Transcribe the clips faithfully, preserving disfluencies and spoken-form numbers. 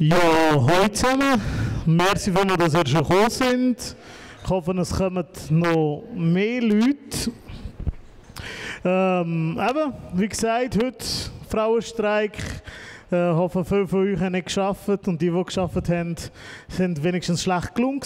Ja, hallo zusammen. Merci, wenn wir das jetzt schon gekommen sind. Ich hoffe, es kommen noch mehr Leute. Ähm, eben, wie gesagt, heute Frauenstreik. Ich äh, hoffe, viele von euch haben nicht gearbeitet und die, die gearbeitet haben, sind wenigstens schlecht gelungen.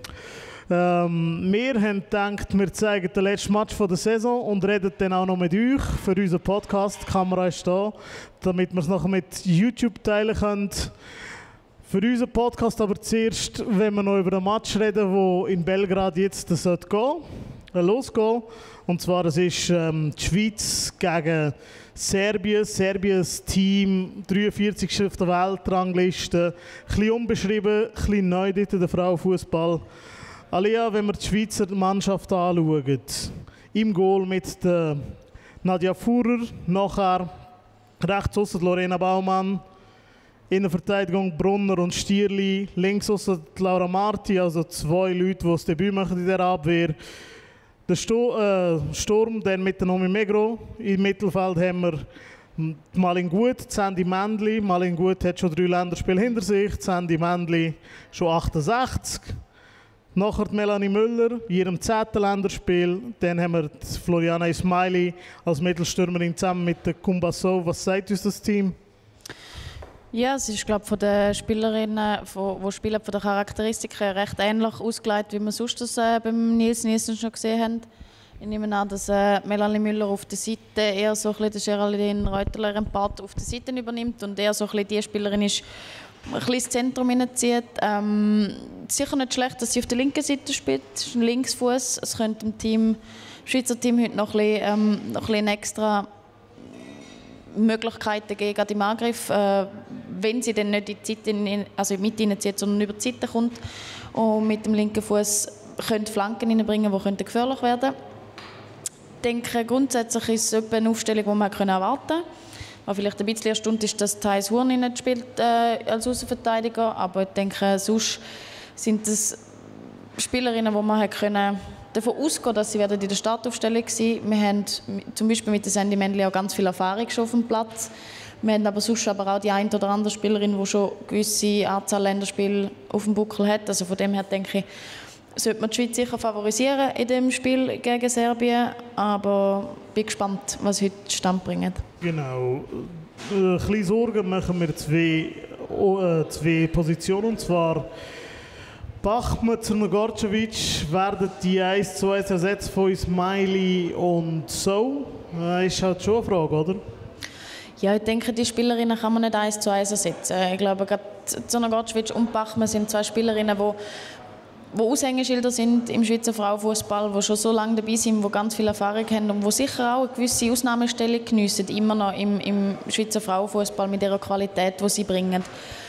Ähm, wir haben gedacht, wir zeigen den letzten Match der Saison und reden dann auch noch mit euch für unseren Podcast. Die Kamera ist da, damit wir es nachher mit YouTube teilen können. Für unseren Podcast aber zuerst, wenn wir noch über den Match reden, der in Belgrad jetzt gehen sollte, äh, losgehen. Und zwar, das ist ähm, die Schweiz gegen Serbien. Serbiens Team, dreiundvierzigste auf der Weltrangliste. Ein bisschen unbeschrieben, ein bisschen neu dort in der Frauenfußball. Alia, wenn wir die Schweizer Mannschaft anschauen, im Goal mit der Nadja Fuhrer, nachher rechts aussen Lorena Baumann, in der Verteidigung Brunner und Stierli, links aussen Laura Marti, also zwei Leute, die das Debüt machen in dieser Abwehr. Der Sto äh, Sturm dann mit der Nomi Megro. Im Mittelfeld haben wir Malin Gut, Sandy Mendli. Malin Gut hat schon drei Länderspiele hinter sich, Sandy Mendli schon achtundsechzig. Nachher die Melanie Müller in ihrem zehnten Länderspiel. Dann haben wir die Floriana Ismaili als Mittelstürmerin zusammen mit der Kumbaso. Was sagt uns das Team? Ja, es ist, glaube ich, von den Spielerinnen, die spielen, von den Charakteristiken recht ähnlich ausgelegt, wie wir sonst das äh, beim Nils Nielsen schon gesehen haben. Ich nehme an, dass äh, Melanie Müller auf der Seite eher so ein bisschen Geraldine Reuteler einen Part auf der Seite übernimmt und eher so ein bisschen die Spielerin ist, die ein bisschen ins Zentrum hineinzieht. Ähm, sicher nicht schlecht, dass sie auf der linken Seite spielt, das ist ein Linksfuß. Es könnte dem Team, Schweizer Team heute noch ein bisschen, ähm, noch ein bisschen extra Möglichkeiten geben, gerade im Angriff, äh, wenn sie dann nicht in die Zeit in, also mit reinzieht, sondern über die Seite kommt und mit dem linken Fuß könnte Flanken reinbringen, die gefährlich werden können. Ich denke, grundsätzlich ist es eine Aufstellung, die man erwarten konnte. Was vielleicht ein bisschen erstaunt ist, dass Thais Hurn nicht spielt äh, als Außenverteidiger, aber ich denke, sonst sind es Spielerinnen, die man können davon ausgehen, dass sie in der Startaufstellung sein werden. Wir haben zum Beispiel mit der Sandy Mendli auch ganz viel Erfahrung schon auf dem Platz. Wir haben aber sonst aber auch die eine oder andere Spielerin, die schon eine gewisse Anzahl Länderspiele auf dem Buckel hat. Also von dem her denke ich, sollte man die Schweiz sicher favorisieren in dem Spiel gegen Serbien. Aber ich bin gespannt, was heute zustande bringt. Genau. Ein bisschen Sorgen machen wir zwei, äh, zwei Positionen. Und zwar Bachmann zu Nogorcevic werden die eins zu eins ersetzt von Ismaili und so. Das ist halt schon eine Frage, oder? Ja, ich denke, die Spielerinnen kann man nicht eins zu eins ersetzen. Ich glaube, gerade Nogorcevic und Bachmann sind zwei Spielerinnen, die die Aushängeschilder sind im Schweizer Frauenfußball, die schon so lange dabei sind, die ganz viel Erfahrung haben und die sicher auch eine gewisse Ausnahmestellung geniessen, immer noch im, im Schweizer Frauenfußball mit ihrer Qualität, die sie bringen.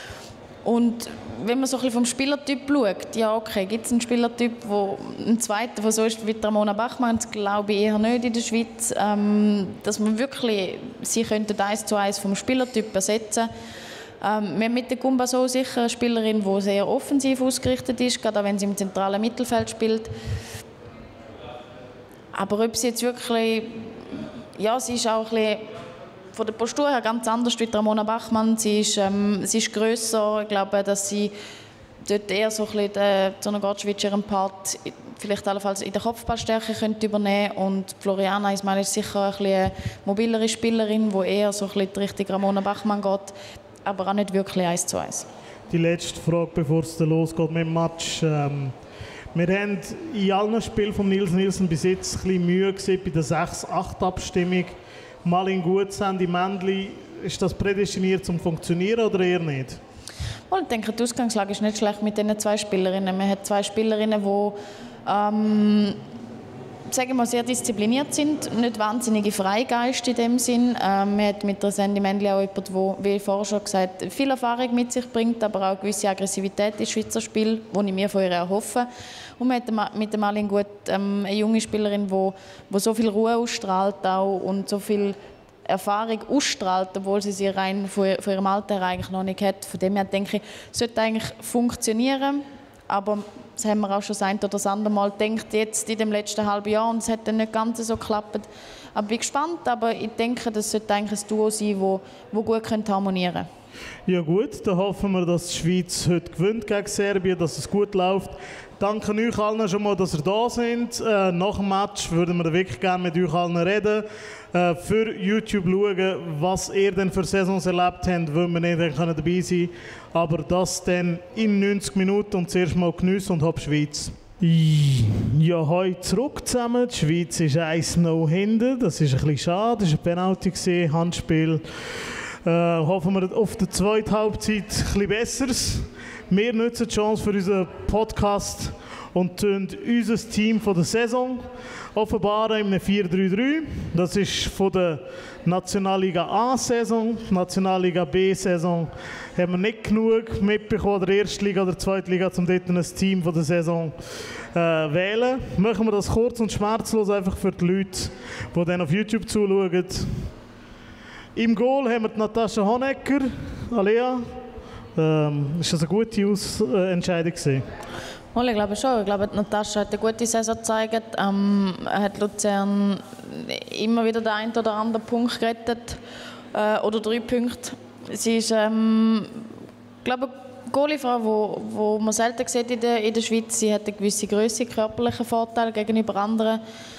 Und wenn man so ein bisschen vom Spielertyp schaut, ja okay, gibt es einen Spielertyp, wo ein zweiter, der so ist wie Ramona Bachmann, das glaube ich eher nicht in der Schweiz, ähm, dass man wirklich, sie könnten eins zu eins vom Spielertyp ersetzen. Ähm, wir haben mit der Kumba so sicher eine Spielerin, die sehr offensiv ausgerichtet ist, gerade auch wenn sie im zentralen Mittelfeld spielt. Aber ob sie jetzt wirklich, ja, sie ist auch ein bisschen von der Postur her ganz anders wie Ramona Bachmann. Sie ist, ähm, sie ist grösser. Ich glaube, dass sie dort eher so ein bisschen den Nogorcevic ihren Part vielleicht allenfalls in der Kopfballstärke könnte übernehmen. Und Floriana Ismail ist sicher ein bisschen eine mobilere Spielerin, die eher so ein bisschen die Richtung Ramona Bachmann geht, aber auch nicht wirklich eins zu eins. Die letzte Frage, bevor es losgeht mit dem Match. Ähm, wir haben in allen Spielen von Nils Nielsen bis jetzt ein bisschen Mühe gesehen bei der sechs acht Abstimmung. Malin Gut, Sandy Mendli, ist das prädestiniert zum Funktionieren oder eher nicht? Ich denke, die Ausgangslage ist nicht schlecht mit diesen zwei Spielerinnen. Man hat zwei Spielerinnen, die ähm, sagen wir mal, sehr diszipliniert sind, nicht wahnsinnige Freigeist in dem Sinn. Ähm, man hat mit der Sandy Mendli auch jemanden, der, wie vorher schon gesagt, viel Erfahrung mit sich bringt, aber auch eine gewisse Aggressivität im Schweizer Spiel, die ich mir von ihr erhoffe. Und man hat mit der Malin Gut ähm, eine junge Spielerin, die, die so viel Ruhe ausstrahlt auch und so viel Erfahrung ausstrahlt, obwohl sie sie rein von, von ihrem Alter eigentlich noch nicht hat. Von dem her denke ich, sollte eigentlich funktionieren. aber das haben wir auch schon das ein oder das andere Mal gedacht, jetzt in dem letzten halben Jahr, und es hat dann nicht ganz so geklappt. Aber ich bin gespannt, aber ich denke, das sollte eigentlich ein Duo sein, das, das gut harmonieren könnte. Ja gut, dann hoffen wir, dass die Schweiz heute gewinnt gegen Serbien, dass es gut läuft. Danke euch allen schon mal, dass ihr da seid. Äh, nach dem Match würden wir wirklich gerne mit euch allen reden. Äh, für YouTube schauen, was ihr denn für Saisons erlebt habt, wollen wir nicht dabei sein können. Aber das dann in neunzig Minuten und zuerst mal geniessen und hab Schweiz. Ja, heute zurück zusammen. Die Schweiz ist eins null hinten. Das ist ein bisschen schade. Das war ein Penalty, Handspiel. Äh, hoffen wir auf die zweite Halbzeit etwas Besseres. Wir nutzen die Chance für unseren Podcast und tun unser Team von der Saison offenbaren in einem vier drei drei. Das ist von der Nationalliga A-Saison. Die Nationalliga B-Saison haben wir nicht genug mitbekommen, der ersten Liga oder zweiten Liga, um dort ein Team von der Saison äh, wählen. Machen wir das kurz und schmerzlos einfach für die Leute, die dann auf YouTube zuschauen. Im Goal haben wir die Natascha Honecker. Alea, ähm, ist das eine gute Aus äh, Entscheidung gewesen? Oh, ich glaube schon. Ich glaube, die Natascha hat eine gute Saison gezeigt. Ähm, hat Luzern immer wieder den einen oder anderen Punkt gerettet. Äh, oder drei Punkte. Sie ist, ähm, ich glaube, eine Goaliefrau, wo, wo man selten sieht in der, in der Schweiz. Sie hat eine gewisse Größe, körperlichen Vorteil gegenüber anderen.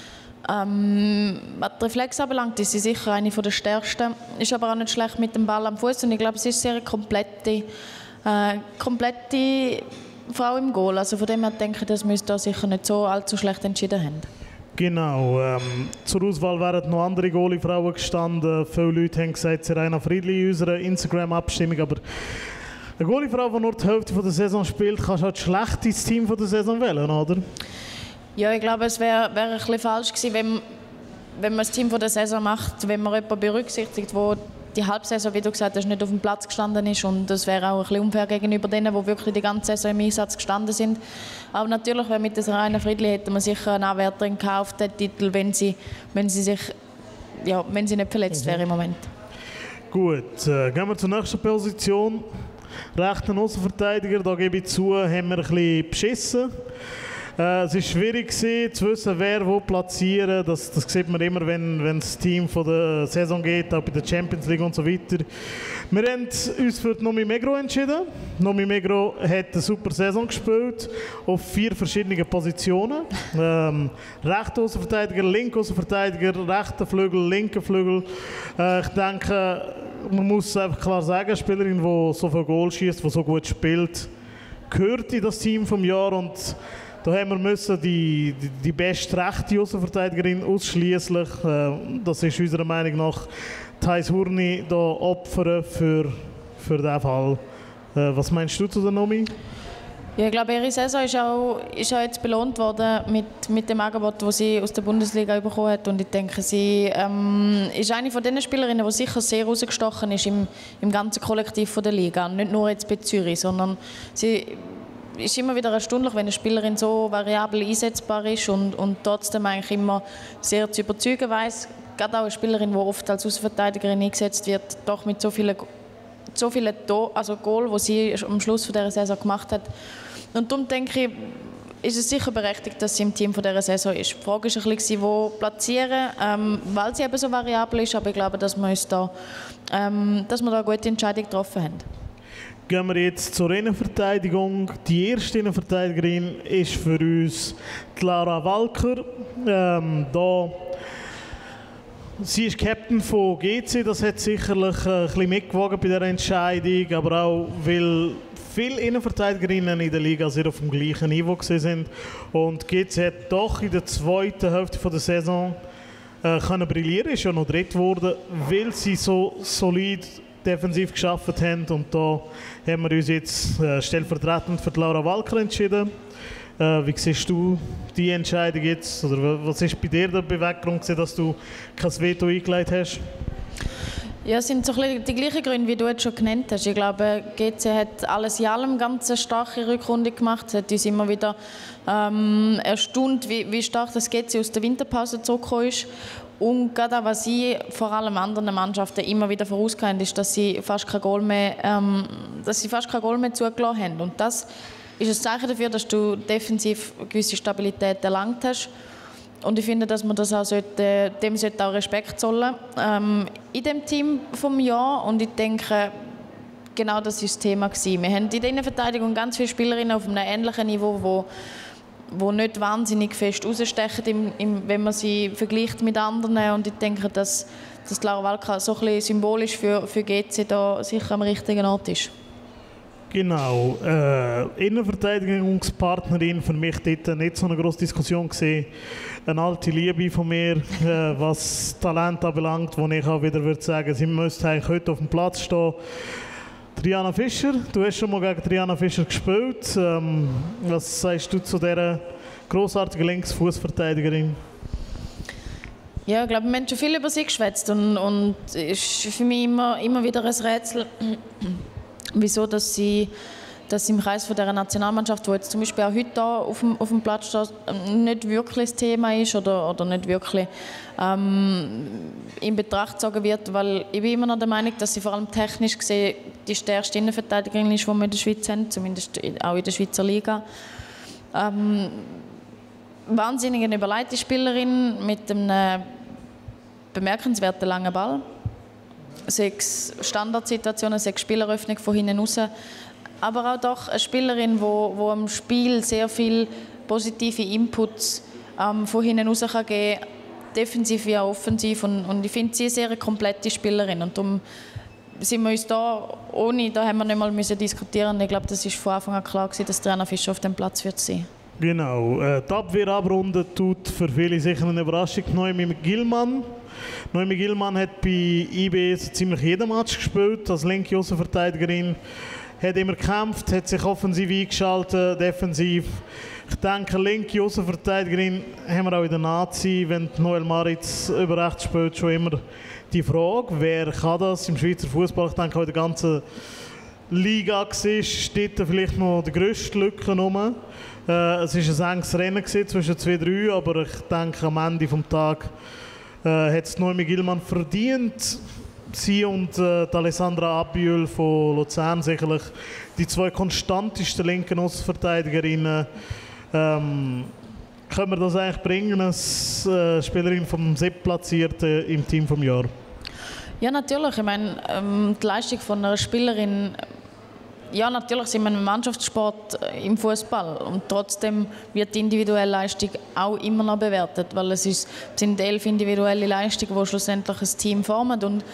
Ähm, was die Reflex anbelangt, ist sie sicher eine der stärksten. Ist aber auch nicht schlecht mit dem Ball am Fuß. Und ich glaube, sie ist sehr eine komplette, äh, komplette Frau im Goal. Also von dem her denke ich, dass wir uns da sicher nicht so allzu schlecht entschieden haben. Genau. Ähm, zur Auswahl wären noch andere Goalie-Frauen gestanden. Viele Leute haben gesagt, Serena Friedli in unserer Instagram-Abstimmung. Aber eine Goalie-Frau, die nur die Hälfte der Saison spielt, kannst du halt schlecht ins Team der Saison wählen, oder? Ja, ich glaube, es wäre wär ein bisschen falsch gewesen, wenn, wenn man das Team der Saison macht, wenn man jemanden berücksichtigt, der die Halbsaison, wie du gesagt hast, nicht auf dem Platz gestanden ist. Und das wäre auch ein bisschen unfair gegenüber denen, die wirklich die ganze Saison im Einsatz gestanden sind. Aber natürlich, mit der Serena Friedli hätte man sicher eine Anwärterin auf den Titel, wenn sie, wenn sie, sich, ja, wenn sie nicht verletzt mhm. wäre im Moment. Gut, äh, gehen wir zur nächsten Position. Rechter Außenverteidiger, da gebe ich zu, haben wir ein bisschen beschissen. Äh, es war schwierig gewesen, zu wissen, wer wo platzieren. Das, das sieht man immer, wenn, wenn das Team von der Saison geht, auch bei der Champions League und so weiter. Wir haben uns für Nomi Megro entschieden. Nomi Megro hat eine super Saison gespielt, auf vier verschiedenen Positionen. Ähm, rechter Außenverteidiger, linker Außenverteidiger, rechter Flügel, linker Flügel. Äh, ich denke, man muss einfach klar sagen, eine Spielerin, die so viel Goal schießt, die so gut spielt, gehört in das Team vom Jahr. Und da haben wir müssen die, die, die beste rechte Außenverteidigerin ausschließlich, äh, das ist unserer Meinung nach Thais Hurni, da opfern für, für diesen Fall. Äh, was meinst du zu der Nomi? Ja, ich glaube, ihre Saison ist auch, ist auch jetzt belohnt worden mit, mit dem Angebot, das sie aus der Bundesliga bekommen hat. Und ich denke, sie ähm, ist eine von den Spielerinnen, die sicher sehr rausgestochen ist im, im ganzen Kollektiv von der Liga. Nicht nur jetzt bei Zürich, sondern sie ist immer wieder erstaunlich, wenn eine Spielerin so variabel einsetzbar ist und, und trotzdem eigentlich immer sehr zu überzeugen weiss. Gerade auch eine Spielerin, die oft als Außenverteidigerin eingesetzt wird, doch mit so vielen, so vielen also Goal, die sie am Schluss dieser Saison gemacht hat. Und darum denke ich, ist es sicher berechtigt, dass sie im Team dieser Saison ist. Die Frage war ein bisschen, wo platzieren, ähm, weil sie eben so variabel ist, aber ich glaube, dass wir, uns da, ähm, dass wir da eine gute Entscheidung getroffen haben. Gehen wir jetzt zur Innenverteidigung. Die erste Innenverteidigerin ist für uns Clara Walker. Ähm, da sie ist Captain von G C, das hat sicherlich ein bisschen mitgewogen bei dieser Entscheidung, aber auch, weil viele Innenverteidigerinnen in der Liga sehr auf dem gleichen Niveau sind. Und G C hat doch in der zweiten Hälfte der Saison äh, können brillieren, ist ja noch dritt geworden, weil sie so solid defensiv geschafft haben. Und da haben wir uns jetzt äh, stellvertretend für Laura Walker entschieden. Äh, wie siehst du die Entscheidung jetzt? Oder was ist bei dir der Beweggrund, dass du kein Veto eingelegt hast? Ja, es sind so die gleichen Gründe, wie du jetzt schon genannt hast. Ich glaube, G C hat alles in allem ganz eine starke Rückrunde gemacht. Es hat uns immer wieder ähm, erstaunt, wie, wie stark das G C aus der Winterpause zurückgekommen ist. Und gerade auch, was sie vor allem anderen Mannschaften immer wieder vorausgehauen ist, dass sie fast kein Goal mehr, ähm, dass sie fast kein Goal mehr zugelassen haben. Und das ist ein Zeichen dafür, dass du defensiv eine gewisse Stabilität erlangt hast. Und ich finde, dass man das auch sollte, dem sollte auch Respekt zollen ähm, in dem Team vom Jahr. Und ich denke, genau das war das Thema gewesen. Wir haben in der Innenverteidigung ganz viele Spielerinnen auf einem ähnlichen Niveau, wo, wo nicht wahnsinnig fest rausstechen, im, im, wenn man sie vergleicht mit anderen. Und ich denke, dass, dass Laura Walka so ein bisschen symbolisch für, für G C da sicher am richtigen Ort ist. Genau. Äh, Innenverteidigungspartnerin für mich dort nicht so eine grosse Diskussion gesehen. Eine alte Liebe von mir, äh, was Talent anbelangt, wo ich auch wieder würde sagen, sie müsste eigentlich heute auf dem Platz stehen. Triana Fischer, du hast schon mal gegen Triana Fischer gespielt. Ähm, was sagst du zu dieser grossartigen Linksfußverteidigerin? Ja, ich glaube, wir haben schon viel über sie geschwätzt und, und es ist für mich immer, immer wieder ein Rätsel, wieso dass sie, dass sie im Kreis von dieser Nationalmannschaft, wo jetzt zum Beispiel auch heute da auf dem, auf dem Platz steht, nicht wirklich das Thema ist oder, oder nicht wirklich ähm, in Betracht gezogen wird, weil ich bin immer noch der Meinung, dass sie vor allem technisch gesehen die stärkste Innenverteidigerin ist, die wir in der Schweiz haben, zumindest auch in der Schweizer Liga. Ähm, wahnsinnige überleitete Spielerin mit einem bemerkenswerten langen Ball. Sechs Standardsituationen, sechs Spieleröffnung von hinten raus. Aber auch doch eine Spielerin, die wo, wo am Spiel sehr viel positive Inputs ähm, von hinten raus kann geben kann, defensiv wie auch offensiv. Und, und ich finde sie eine sehr komplette Spielerin. Und darum sind wir uns da, ohne, da haben wir nicht mal müssen diskutieren. Ich glaube, das war von Anfang an klar gewesen, dass Triana Fischer auf dem Platz wird sein. Genau. Äh, die Abwehrrunde tut für viele sicher eine Überraschung. Noemi Gilman. Noemi Gilman hat bei I B so ziemlich jeden Match gespielt als linke Außenverteidigerin. Hat immer gekämpft, hat sich offensiv eingeschaltet, defensiv. Ich denke, linke Außenverteidigerin haben wir auch in der Nazi, wenn Noel Maritz über rechts spielt, schon immer die Frage, wer kann das im Schweizer Fußball? Ich denke, auch in der ganzen Liga steht da vielleicht noch die grösste Lücke rum. Äh, es war ein enges Rennen zwischen zwei drei, aber ich denke, am Ende des Tages äh, hat es Noemi Gilman verdient. Sie und äh, Alessandra Abiol von Luzern sicherlich die zwei konstantesten linken Außenverteidigerinnen. Ähm, können wir das eigentlich bringen, als äh, Spielerin vom siebtplatzierten im Team vom Jahr? Ja, natürlich. Ich meine, ähm, die Leistung von einer Spielerin, ja, natürlich sind wir ein Mannschaftssport im Fußball und trotzdem wird die individuelle Leistung auch immer noch bewertet, weil es, ist, es sind elf individuelle Leistungen, die schlussendlich ein Team formen. Und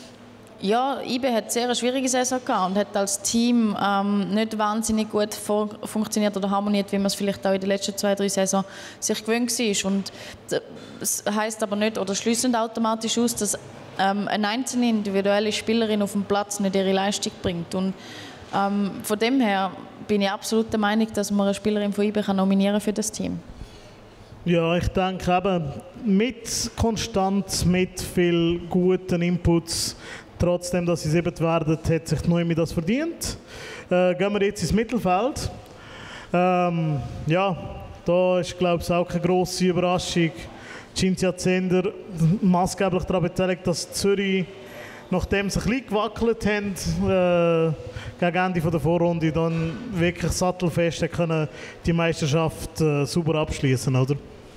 ja, I B hat sehr eine schwierige Saison gehabt und hat als Team ähm, nicht wahnsinnig gut funktioniert oder harmoniert, wie man es vielleicht auch in den letzten zwei, drei Saison sich gewöhnt war. Und das heisst aber nicht oder schließt nicht automatisch aus, dass ähm, eine einzelne individuelle Spielerin auf dem Platz nicht ihre Leistung bringt. Und ähm, von dem her bin ich absolut der Meinung, dass man eine Spielerin von I B kann nominieren für das Team. Ja, ich denke eben, mit Konstanz, mit viel guten Inputs, trotzdem, dass sie siebert werden, hat sich Noemi das verdient. Äh, gehen wir jetzt ins Mittelfeld. Ähm, ja, da ist, glaube ich, auch keine grosse Überraschung. Cinzia Zender maßgeblich daran beteiligt, dass Zürich, nachdem sie ein bisschen gewackelt haben, äh, gegen Ende der Vorrunde dann wirklich sattelfest können die Meisterschaft äh, sauber abschließen, oder?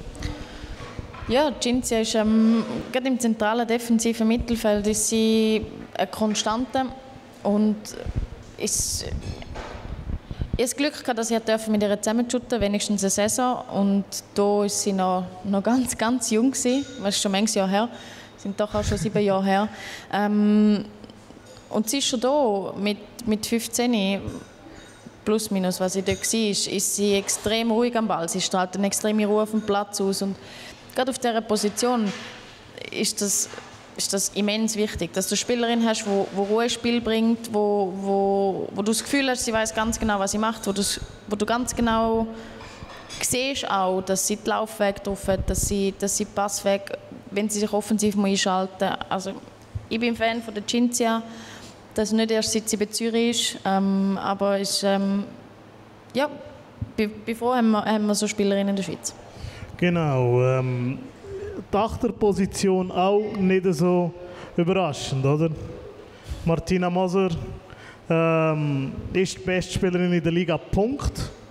Ja, Cinzia ist ähm, gerade im zentralen defensiven Mittelfeld ist sie eine Konstante und ist ich habe das Glück gehabt, dass ich mit ihr zusammenshooten, wenigstens eine Saison. Und da war sie noch, noch ganz, ganz jung gewesen. Das ist schon manches Jahr her. Sind doch auch schon sieben Jahre her. Ähm, und sie ist schon da mit, mit fünfzehn, plus minus, was sie dort war, ist, ist sie extrem ruhig am Ball. Sie strahlt eine extreme Ruhe auf dem Platz aus. Und gerade auf dieser Position ist das, ist das immens wichtig, dass du eine Spielerin hast, die wo, wo Ruhe ins Spiel bringt, wo, wo, wo du das Gefühl hast, sie weiß ganz genau, was sie macht, wo du, wo du ganz genau siehst auch, dass sie den Laufweg drauf hat, dass sie, dass sie Passweg, wenn sie sich offensiv einschalten muss. Also, ich bin Fan von der Cinzia, das nicht erst seit sie bei Zürich ist, ähm, aber ist, ähm, ja, bevor haben wir, haben wir so Spielerinnen in der Schweiz. Genau. Ähm, die Achterposition auch nicht so überraschend, oder? Martina Moser ähm, ist die beste Spielerin in der Liga, Punkt.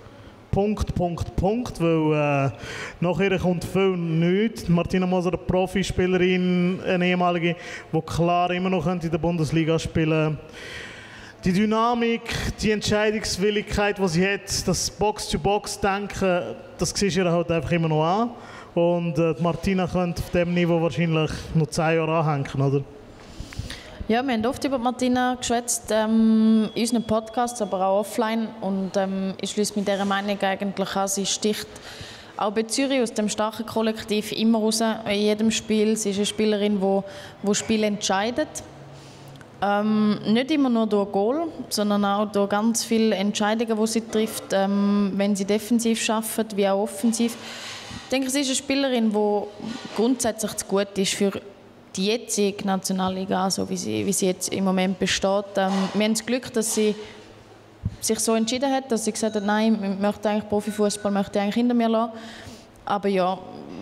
Punkt, Punkt, Punkt, weil äh, nach ihr kommt viel nichts. Martina Moser, eine Profispielerin, eine ehemalige, die klar immer noch in der Bundesliga spielen könnte. Die Dynamik, die Entscheidungswilligkeit, die sie hat, das Box-to-Box-Denken, das siehst du ihr halt einfach immer noch an. Und äh, Martina könnte auf diesem Niveau wahrscheinlich noch zehn Jahre anhängen, oder? Ja, wir haben oft über Martina geschwätzt, ähm, in unseren Podcasts, aber auch offline. Und ähm, ich schließe mit dieser Meinung eigentlich an, sie sticht auch bei Zürich aus dem starken Kollektiv immer raus, in jedem Spiel. Sie ist eine Spielerin, die, die Spiele entscheidet. Ähm, nicht immer nur durch Goal, sondern auch durch ganz viele Entscheidungen, die sie trifft, ähm, wenn sie defensiv arbeitet, wie auch offensiv. Ich denke, sie ist eine Spielerin, die grundsätzlich zu gut ist für die jetzige Nationalliga, so wie sie, wie sie jetzt im Moment besteht. Ähm, wir haben das Glück, dass sie sich so entschieden hat, dass sie gesagt hat, nein, ich möchte eigentlich Profifußball möchte ich eigentlich hinter mir lassen. Aber ja,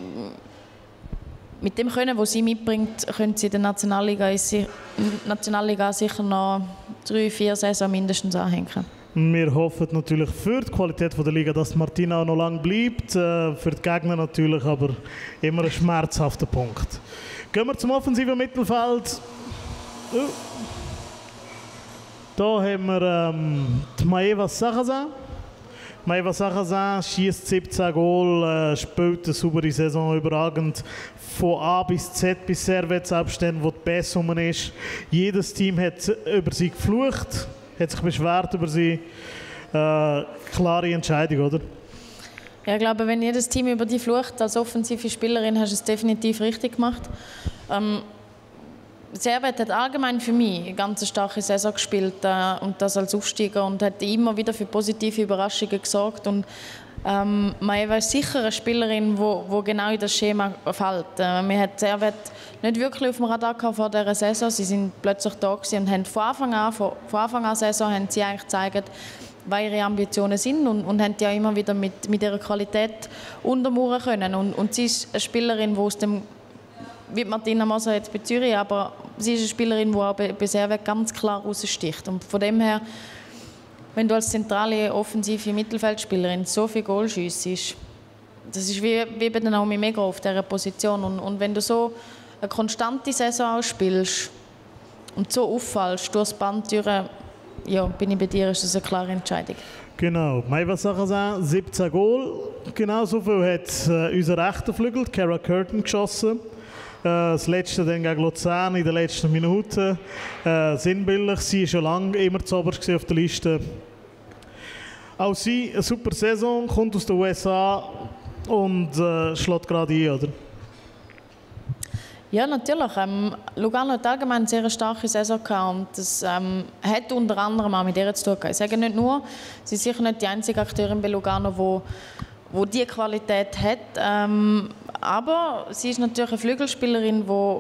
mit dem Können, das sie mitbringt, können sie in der Nationalliga, Nationalliga sicher noch drei, vier Saison mindestens anhängen. Wir hoffen natürlich für die Qualität der Liga, dass Martina auch noch lange bleibt. Äh, für die Gegner natürlich, aber immer ein schmerzhafter Punkt. Gehen wir zum offensiven Mittelfeld. Uh. Da haben wir ähm, die Maeva Sarrazin. Maeva Sarrazin schießt siebzehn Goal, äh, spielt eine saubere Saison überragend. Von A bis Z bis Servette-Abstände, wo die Bess rum ist. Jedes Team hat über sie geflucht, hat sich beschwert über sie. Äh, klare Entscheidung, oder? Ja, ich glaube, wenn jedes Team über die flucht, als offensive Spielerin, hast du es definitiv richtig gemacht. Ähm, Servette hat allgemein für mich eine ganz starke Saison gespielt äh, und das als Aufsteiger und hat immer wieder für positive Überraschungen gesorgt. Und ähm, Maeva ist sicher eine Spielerin, die genau in das Schema fällt. Äh, wir hatten Servette nicht wirklich auf dem Radar vor dieser Saison. Sie sind plötzlich da gewesen und haben von Anfang an, von, von Anfang an Saison haben sie eigentlich gezeigt, was ihre Ambitionen sind und, und haben die auch immer wieder mit, mit ihrer Qualität untermauern können. Und, und sie ist eine Spielerin, die aus dem, wie Martina Moser jetzt bei Zürich, aber sie ist eine Spielerin, die auch bei, bei Servette ganz klar raussticht. Und von dem her, wenn du als zentrale offensive Mittelfeldspielerin so viel Goal schiessest, das ist wie, wie bei der Naomi Mega auf dieser Position. Und, und wenn du so eine konstante Saison ausspielst und so auffallst durchs Band durch, ja, bin ich bei dir, ist das eine klare Entscheidung. Genau, Maeva Sarrazin, siebzehn Goal. Genau so viel hat äh, unser rechter Flügel, Cara Curtin, geschossen. Äh, das letzte dann gegen Luzern in den letzten Minuten. Äh, sinnbildlich, sie war schon lange immer zu oberst auf der Liste. Auch sie, eine super Saison, kommt aus den U S A und äh, schlägt gerade ein, oder? Ja, natürlich. Ähm, Lugano hat allgemein eine sehr starke Saison gehabt und das ähm, hat unter anderem auch mit ihr zu tun gehabt. Ich sage nicht nur, sie ist sicher nicht die einzige Akteurin bei Lugano, die wo, wo diese Qualität hat, ähm, aber sie ist natürlich eine Flügelspielerin, die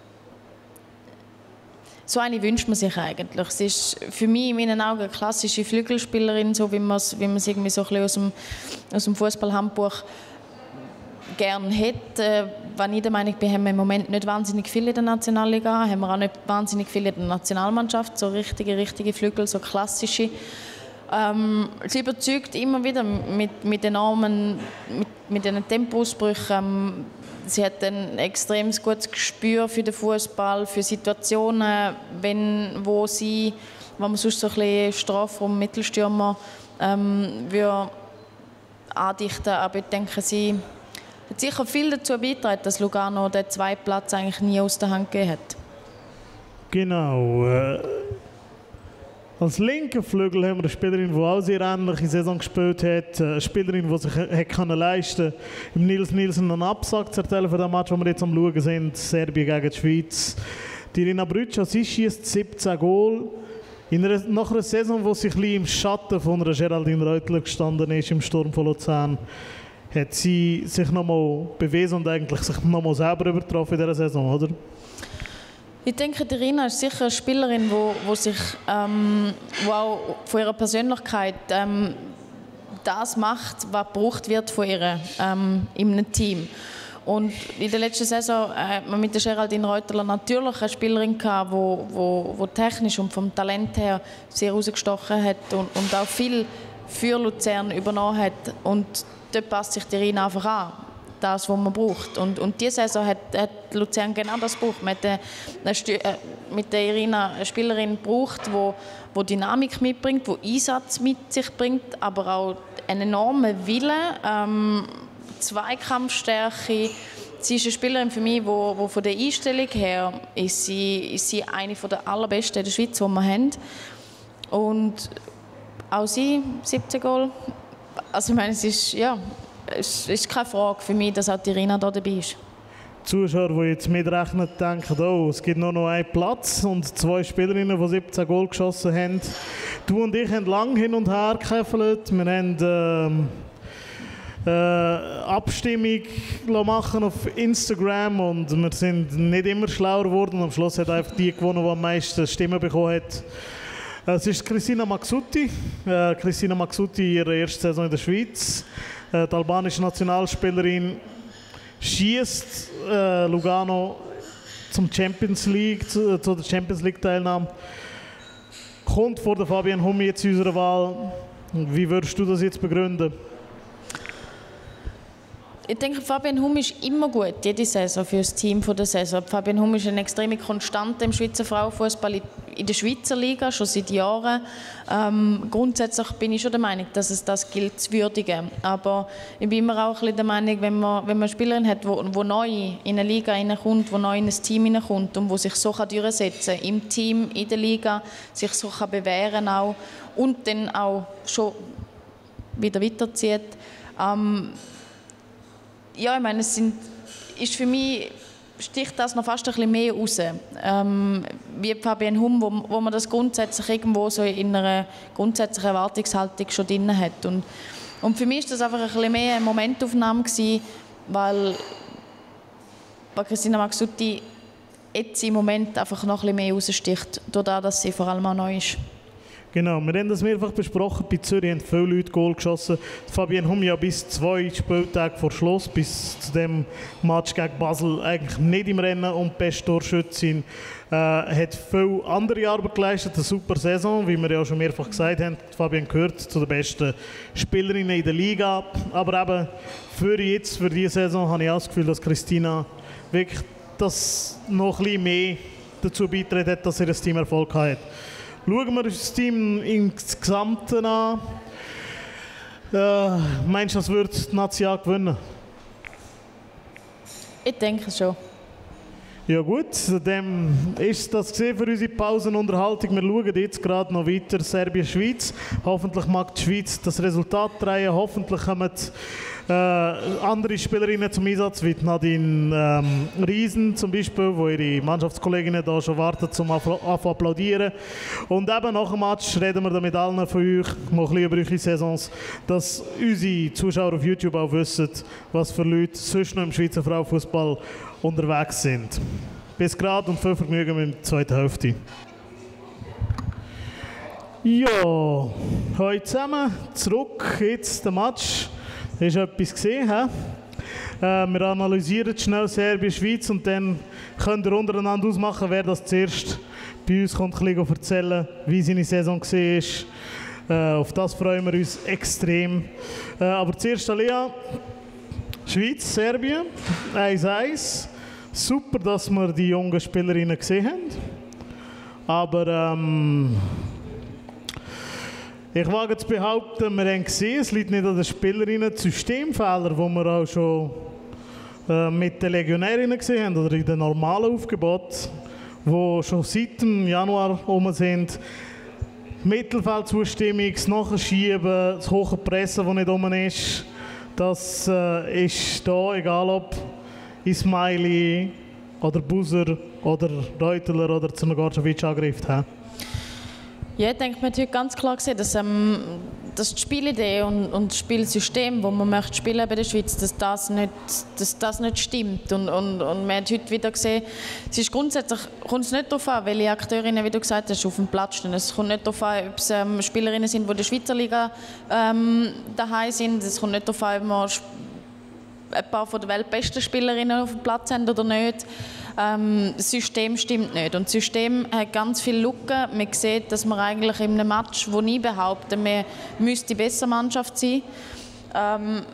so eine wünscht man sich eigentlich. Sie ist für mich in meinen Augen eine klassische Flügelspielerin, so wie man es wie irgendwie so ein bisschen aus dem, aus dem Fußball-Handbuch gerne hätte. Wenn ich der Meinung bin, haben wir im Moment nicht wahnsinnig viele in der Nationalliga, haben wir auch nicht wahnsinnig viele in der Nationalmannschaft, so richtige, richtige Flügel, so klassische. Ähm, sie überzeugt immer wieder mit, mit enormen, mit, mit den Tempoausbrüchen. Ähm, sie hat ein extrem gutes Gespür für den Fußball, für Situationen, wenn, wo sie, wo man sonst so ein bisschen Strafraum, Mittelstürmer ähm, würde andichten. Aber ich denke, sie hat sicher viel dazu beigetragen, dass Lugano den zweiten Platz eigentlich nie aus der Hand gegeben hat. Genau. Äh, als linker Flügel haben wir eine Spielerin, die auch sehr ähnliche Saison gespielt hat. Eine Spielerin, die sich hat können leisten konnte, Nils Nielsen einen Absack zu erteilen für den Match, den wir jetzt am Schauen sind, Serbien gegen die Schweiz. Die Irina Brütscha, sie schießt siebzehn Goal. In einer, nach einer Saison, wo sie ein bisschen im Schatten von einer Geraldine Reutler gestanden ist, im Sturm von Luzern, hat sie sich nochmal bewiesen und eigentlich sich nochmal selber übertroffen in dieser Saison, oder? Ich denke, die Irina ist sicher eine Spielerin, wo, wo sich ähm, wo auch von ihrer Persönlichkeit ähm, das macht, was gebraucht wird von ihr ähm, in einem Team. Und in der letzten Saison hat man mit der Geraldine Reuterler natürlich eine Spielerin gehabt, wo, wo, wo technisch und vom Talent her sehr rausgestochen hat und, und auch viel für Luzern übernommen hat. Und dort passt sich die Irina einfach an. Das, was man braucht. Und, und diese Saison hat, hat Luzern genau das gebraucht. Man hat eine, eine, mit der Irina eine Spielerin gebraucht, die, die Dynamik mitbringt, die Einsatz mit sich bringt, aber auch einen enormen Willen, ähm, Zweikampfstärke. Sie ist eine Spielerin für mich, wo, wo von der Einstellung her ist sie, ist sie eine der allerbesten in der Schweiz, die wir haben. Und auch sie, siebzehn Goal. Also ich meine, es ist, ja, es ist keine Frage für mich, dass auch die Irina da dabei ist. Die Zuschauer, die jetzt mitrechnen, denken, oh, es gibt nur noch einen Platz und zwei Spielerinnen, die siebzehn Goal geschossen haben. Du und ich haben lange hin und her gekämpft. Wir haben ähm, äh, Abstimmung machen auf Instagram und wir sind nicht immer schlauer geworden. Am Schluss hat einfach die gewonnen, die am meisten Stimmen bekommen hat. Es ist Christina Maxuti. Äh, Christina Maxuti, ihre erste Saison in der Schweiz. Äh, die albanische Nationalspielerin schießt äh, Lugano zum Champions League, zu, zu der Champions League Teilnahme. Kommt vor der Fabienne Hummi jetzt in unserer Wahl. Wie würdest du das jetzt begründen? Ich denke, Fabienne Hummi ist immer gut, jede Saison für das Team der Saison. Fabienne Hummi ist eine extreme Konstante im Schweizer Frauenfußball in der Schweizer Liga, schon seit Jahren. Ähm, grundsätzlich bin ich schon der Meinung, dass es das gilt zu würdigen. Aber ich bin immer auch ein bisschen der Meinung, wenn man, wenn man eine Spielerin hat, die neu in eine Liga hineinkommt, die neu in ein Team hineinkommt und die sich so durchsetzen kann, im Team, in der Liga, sich so kann bewähren auch und dann auch schon wieder weiterzieht. Ähm, Ja, ich meine, es sind, ist für mich sticht das noch fast ein bisschen mehr raus. Ähm, wie Fabienne Humm, wo, wo man das grundsätzlich irgendwo so in einer grundsätzlichen Erwartungshaltung schon drin hat. Und, und für mich war das einfach ein bisschen mehr eine Momentaufnahme gewesen, weil bei Christina Maxuti jetzt im Moment einfach noch ein bisschen mehr raussticht, dadurch, dass sie vor allem auch neu ist. Genau, wir haben das mehrfach besprochen. Bei Zürich haben viele Leute Goal geschossen. Fabienne Humm ja bis zwei Spieltage vor Schluss, bis zu dem Match gegen Basel, eigentlich nicht im Rennen um die beste Torschützin. Äh, hat viel andere Arbeit geleistet, eine super Saison, wie wir ja schon mehrfach gesagt haben. Fabienne gehört zu den besten Spielerinnen in der Liga. Aber eben für jetzt, für diese Saison, habe ich auch das Gefühl, dass Christina wirklich das noch ein bisschen mehr dazu beigetragen hat, dass ihr das Team Erfolg hat. Schauen wir uns das Team insgesamt an. Äh, meinst du, das wird die Nazi gewinnen? Ich denke schon. Ja gut, dann ist das für unsere Pausenunterhaltung. Wir schauen jetzt gerade noch weiter Serbien-Schweiz. Hoffentlich mag die Schweiz das Resultat drehen. Hoffentlich kommen äh, andere Spielerinnen zum Einsatz, wie Nadine ähm, Riesen zum Beispiel, wo ihre Mannschaftskolleginnen da schon warten, um zu applaudieren. Und eben nach dem Match reden wir dann mit allen von euch noch ein bisschen über eure Saisons, dass unsere Zuschauer auf YouTube auch wissen, was für Leute sonst noch im Schweizer Frauenfußball unterwegs sind. Bis gerade und viel Vergnügen mit der zweiten Hälfte. Ja, heute zusammen zurück jetzt der Match. Hast du etwas gesehen? He? Äh, wir analysieren schnell Serbien-Schweiz und dann könnt ihr untereinander ausmachen, wer das zuerst bei uns kommt, ein bisschen erzählen, wie seine Saison war. Äh, auf das freuen wir uns extrem. Äh, aber zuerst Alia, Schweiz, Serbien, eins eins. Super, dass wir die jungen Spielerinnen gesehen haben. Aber ähm, ich wage zu behaupten, wir haben gesehen, es liegt nicht an den Spielerinnen, Systemfehler, die wir auch schon äh, mit den Legionärinnen gesehen haben oder in den normalen Aufgebot, die schon seit dem Januar rum sind. Mittelfeldzustimmung, das Nachschieben, das hohe Pressen, das nicht rum ist, das äh, ist da, egal ob Ismaili oder Buser oder Reuteler oder Zrnogorcevic angegriffen haben. Ja, ich denke, man hat heute ganz klar gesehen, dass, ähm, dass die Spielidee und, und das Spielsystem, das man möchte spielen bei der Schweiz, dass das nicht, dass das nicht stimmt. Und, und, und man hat heute wieder gesehen, es ist grundsätzlich kommt es nicht darauf an, welche Akteurinnen, wie du gesagt hast, auf dem Platz stehen. Es kommt nicht darauf an, ob es ähm, Spielerinnen sind, die in der Schweizer Liga ähm, daheim sind. Es kommt nicht darauf an, ob man ein paar von der weltbesten Spielerinnen auf dem Platz haben oder nicht. Ähm, das System stimmt nicht. Und das System hat ganz viele Lücken. Man sieht, dass man eigentlich in einem Match, wo ich behaupte, man müsste die bessere Mannschaft sein, ähm,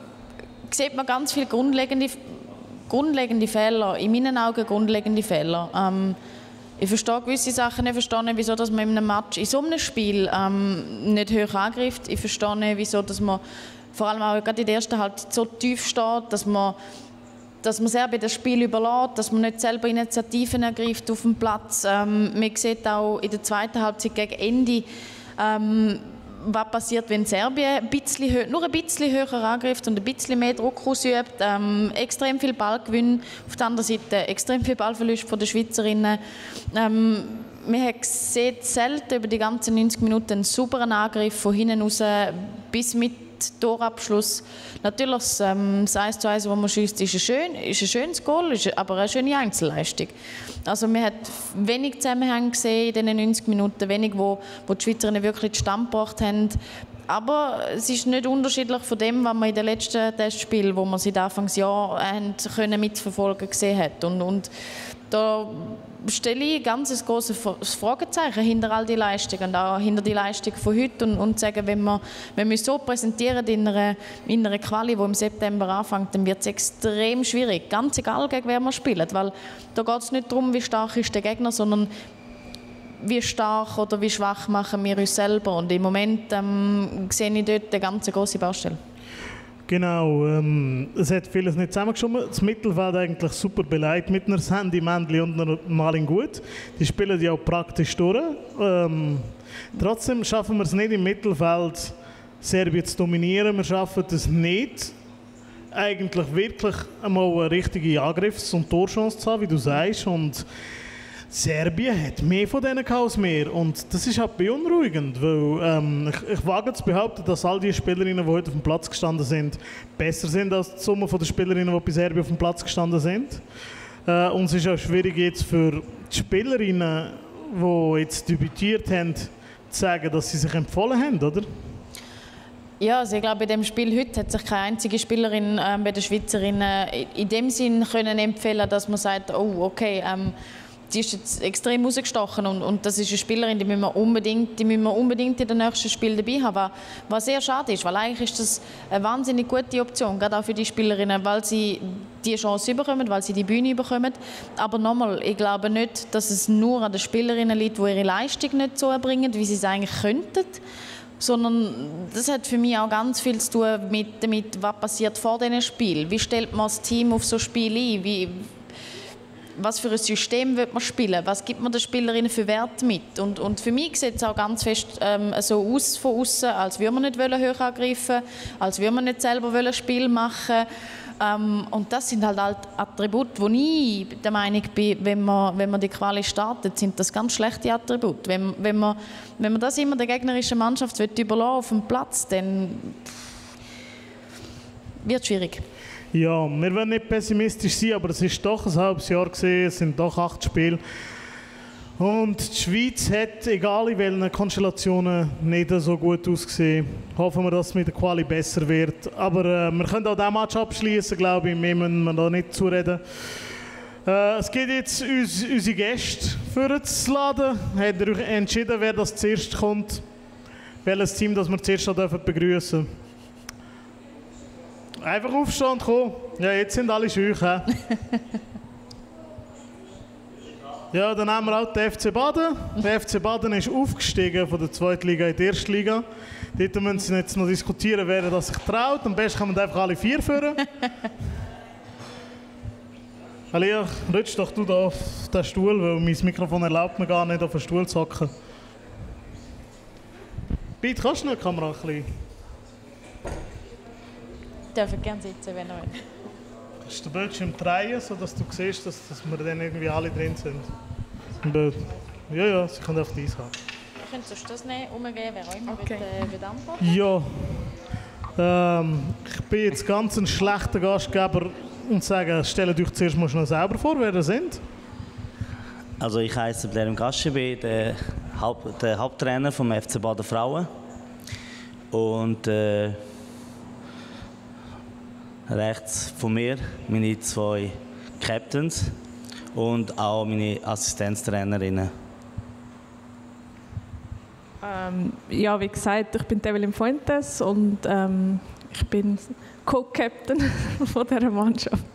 sieht man ganz viele grundlegende, grundlegende Fehler. In meinen Augen grundlegende Fehler. Ähm, ich verstehe gewisse Sachen nicht. Ich verstehe nicht, wieso dass man in einem Match, in so einem Spiel ähm, nicht hoch angreift. Ich verstehe nicht, wieso dass man vor allem auch gerade in der ersten Halbzeit so tief steht, dass man, dass man Serbien das Spiel überlässt, dass man nicht selber Initiativen ergreift auf dem Platz. Ähm, man sieht auch in der zweiten Halbzeit gegen Ende, ähm, was passiert, wenn Serbien ein bisschen höher, nur ein bisschen höher angreift und ein bisschen mehr Druck ausübt. Ähm, extrem viel Ballgewinn, auf der anderen Seite extrem viel Ballverlust von den Schweizerinnen. Ähm, man hat gesehen, selten über die ganzen neunzig Minuten einen sauberen Angriff von hinten raus bis mit Torabschluss. Natürlich das, ähm, das eins zu eins, das man schießt, ist ein, schön, ist ein schönes Goal, ist aber eine schöne Einzelleistung. Also man hat wenig Zusammenhang gesehen in diesen neunzig Minuten, wenig, wo, wo die Schweizerinnen wirklich Stand gebracht haben. Aber es ist nicht unterschiedlich von dem, was man in den letzten Testspielen, wo man seit Anfangsjahr können mitverfolgen gesehen hat. Und, und da stelle ich ein ganz grosses Fragezeichen hinter all die Leistungen und auch hinter die Leistung von heute und, und sagen, wenn wir, wenn wir so präsentieren in einer, in einer Quali, die im September anfängt, dann wird es extrem schwierig, ganz egal, gegen wer wir spielen, weil da geht es nicht darum, wie stark ist der Gegner, sondern wie stark oder wie schwach machen wir uns selber und im Moment ähm, sehe ich dort eine ganz grosse Baustelle. Genau, ähm, es hat vieles nicht zusammengeschoben. Das Mittelfeld eigentlich super beleidigt mit einer Sandy Mändli und einer Malin Gut. Die spielen ja auch praktisch durch. Ähm, trotzdem schaffen wir es nicht im Mittelfeld, Serbien zu dominieren. Wir schaffen es nicht, eigentlich wirklich einmal eine richtige Angriffs- und Torchance zu haben, wie du sagst. Und Serbien hat mehr von denen als wir und das ist halt beunruhigend, weil ähm, ich, ich wage zu behaupten, dass all die Spielerinnen, die heute auf dem Platz gestanden sind, besser sind als die Summe der Spielerinnen, die bei Serbien auf dem Platz gestanden sind. Äh, und es ist auch schwierig jetzt für die Spielerinnen, die jetzt debütiert haben, zu sagen, dass sie sich empfohlen haben, oder? Ja, also ich glaube, in dem Spiel heute hat sich keine einzige Spielerin äh, bei den Schweizerinnen in dem Sinn können empfehlen, dass man sagt, oh, okay, ähm, die ist jetzt extrem rausgestochen und, und das ist eine Spielerin, die müssen wir unbedingt, die müssen wir unbedingt in den nächsten Spiel dabei haben, was, was sehr schade ist, weil eigentlich ist das eine wahnsinnig gute Option, gerade auch für die Spielerinnen, weil sie die Chance bekommen, weil sie die Bühne bekommen. Aber nochmal, ich glaube nicht, dass es nur an den Spielerinnen liegt, die ihre Leistung nicht so erbringen, wie sie es eigentlich könnten, sondern das hat für mich auch ganz viel zu tun mit, damit, was passiert vor diesem Spiel. Wie stellt man das Team auf so ein Spiel ein? Wie, was für ein System will man spielen? Was gibt man den Spielerinnen für Wert mit? Und, und für mich sieht es auch ganz fest ähm, so aus von außen, als würde man nicht hoch angreifen, als würde man nicht selber ein Spiel machen. Ähm, und das sind halt, halt Attribute, wo ich der Meinung bin, wenn man, wenn man die Quali startet, sind das ganz schlechte Attribute. Wenn, wenn, man, wenn man das immer der gegnerischen Mannschaft überlassen auf dem Platz, dann wird es schwierig. Ja, wir wollen nicht pessimistisch sein, aber es ist doch ein halbes Jahr gesehen, es sind doch acht Spiele. Und die Schweiz hat, egal in welchen Konstellationen, nicht so gut ausgesehen. Hoffen wir, dass es mit der Quali besser wird. Aber äh, wir können auch diesen Match abschließen, glaube ich. Mehr müssen wir da nicht zureden. Äh, es geht jetzt uns, unsere Gäste vorzuladen. Habt ihr euch entschieden, wer das zuerst kommt? Welches Team das wir zuerst begrüßen dürfen? Einfach aufstehen und kommen. Ja, jetzt sind alle schüch. Ja, dann haben wir auch den F C Baden. Der F C Baden ist aufgestiegen von der zweiten Liga in die erste Liga. Dort müssen sie jetzt noch diskutieren, wer das sich traut. Am besten kann man einfach alle vier führen. Alia, rutsch doch du da auf den Stuhl, weil mein Mikrofon erlaubt mir gar nicht, auf den Stuhl zu hocken. Bitte, kannst du noch die Kamera ein bisschen? Ich darf gerne sitzen, wenn ihr wollt. Kannst du den Bildschirm drehen, sodass du siehst, dass, dass wir dann irgendwie alle drin sind? Ja, ja, sie können auf dies haben. Ich könnte sonst das nehmen, umgehen, wer auch immer okay. wird, äh, antworten. Ja, ähm, ich bin jetzt ganz ein schlechter Gastgeber und sage, stellt euch zuerst mal schnell selber vor, wer ihr seid. Also ich heiße Blair Gasche, bin der, Haupt, der Haupttrainer vom F C Baden Frauen. Und äh, rechts von mir meine zwei Captains und auch meine Assistenztrainerinnen. Ähm, ja, wie gesagt, ich bin Evelyn Fuentes und ähm, ich bin Co-Captain von dieser Mannschaft.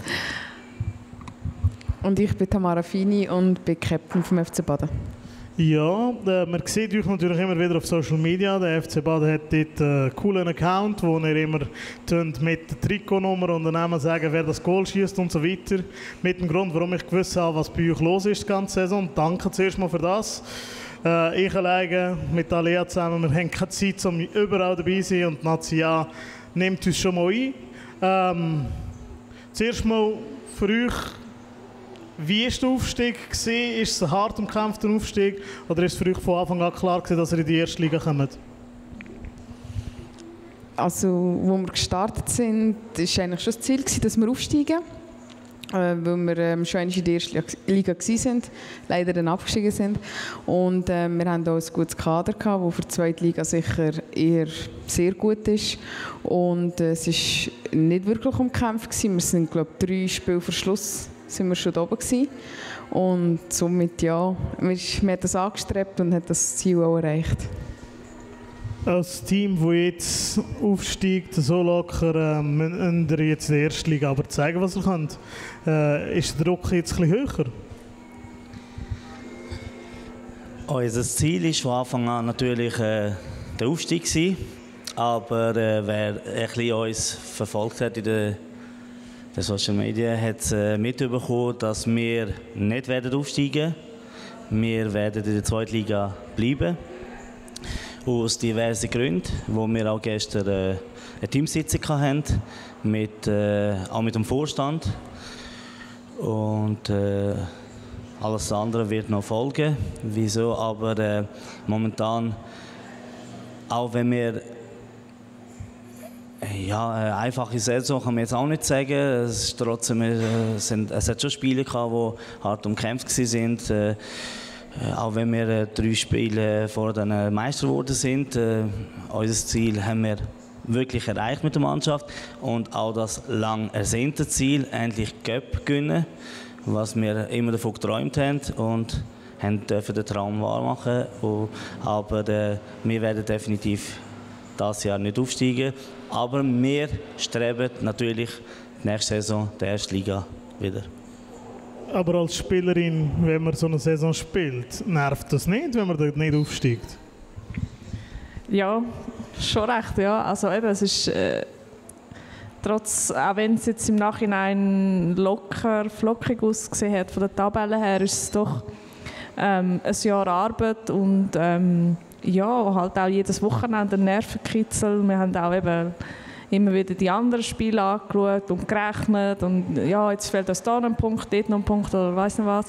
Und ich bin Tamara Fini und bin Captain vom F C Baden. Ja, äh, man sieht euch natürlich immer wieder auf Social Media. Der F C Baden hat dort einen coolen Account, wo ihr immer mit der Trikotnummer und dem Namen sagen, wer das Goal schießt und so weiter. Mit dem Grund, warum ich gewusst habe, was bei euch los ist die ganze Saison. Danke zuerst mal für das. Äh, ich alleine mit Alea zusammen, wir haben keine Zeit, um überall dabei zu sein und Nazia nimmt uns schon mal ein. Ähm, zuerst mal für euch, wie war der Aufstieg? Ist es ein hart umkämpfter Aufstieg oder ist es für euch von Anfang an klar gewesen, dass ihr in die erste Liga kommt? Also, wo wir gestartet sind, war eigentlich schon das Ziel, dass wir aufsteigen. Äh, weil wir ähm, schon einmal in der ersten Liga waren, leider dann abgestiegen sind. Und äh, wir hatten auch ein gutes Kader, gehabt, das für die zweite Liga sicher eher sehr gut ist. Und äh, es war nicht wirklich umkämpft. Wir sind, glaube ich, drei Spiele vor Schluss sind wir schon da oben gewesen. Und somit, ja, wir, wir haben das angestrebt und haben das Ziel auch erreicht. Als Team, das jetzt aufsteigt, so locker, äh, müsst ihr jetzt in der ersten Liga aber zeigen, was ihr könnt. Äh, ist der Druck jetzt ein bisschen höher? Unser Ziel war von Anfang an natürlich äh, der Aufstieg gewesen. Aber äh, wer ein bisschen uns verfolgt hat in den, den Social Media, hat äh, mitbekommen, dass wir nicht werden aufsteigen werden. Wir werden in der zweiten Liga bleiben. Aus diversen Gründen, wo wir auch gestern äh, eine Teamsitzung hatten, mit, äh, auch mit dem Vorstand. Und äh, alles andere wird noch folgen. Wieso? Aber äh, momentan, auch wenn wir ja, eine einfache Saison kann man jetzt auch nicht sagen. Es, ist trotzdem, äh, sind, es hat schon Spiele gehabt, die hart umkämpft waren. Äh, Auch wenn wir äh, drei Spiele vor den Meister geworden sind, äh, unser Ziel haben wir wirklich erreicht mit der Mannschaft und auch das lang ersehnte Ziel, endlich Cup gewinnen, was wir immer davon geträumt haben und haben dürfen den Traum wahr machen. Und, aber äh, wir werden definitiv dieses Jahr nicht aufsteigen, aber wir streben natürlich nächste Saison die erste Liga wieder. Aber als Spielerin, wenn man so eine Saison spielt, nervt das nicht, wenn man dort nicht aufsteigt? Ja, schon recht, ja. Also eben, es ist äh, trotz, auch wenn es jetzt im Nachhinein locker, flockig ausgesehen hat von der Tabelle her, ist es doch ähm, ein Jahr Arbeit und ähm, ja, halt auch jedes Wochenende ein Nervenkitzel. Wir haben auch eben immer wieder die anderen Spiele angeschaut und gerechnet und ja, jetzt fehlt uns da noch ein Punkt, dort noch ein Punkt oder weiss nicht was.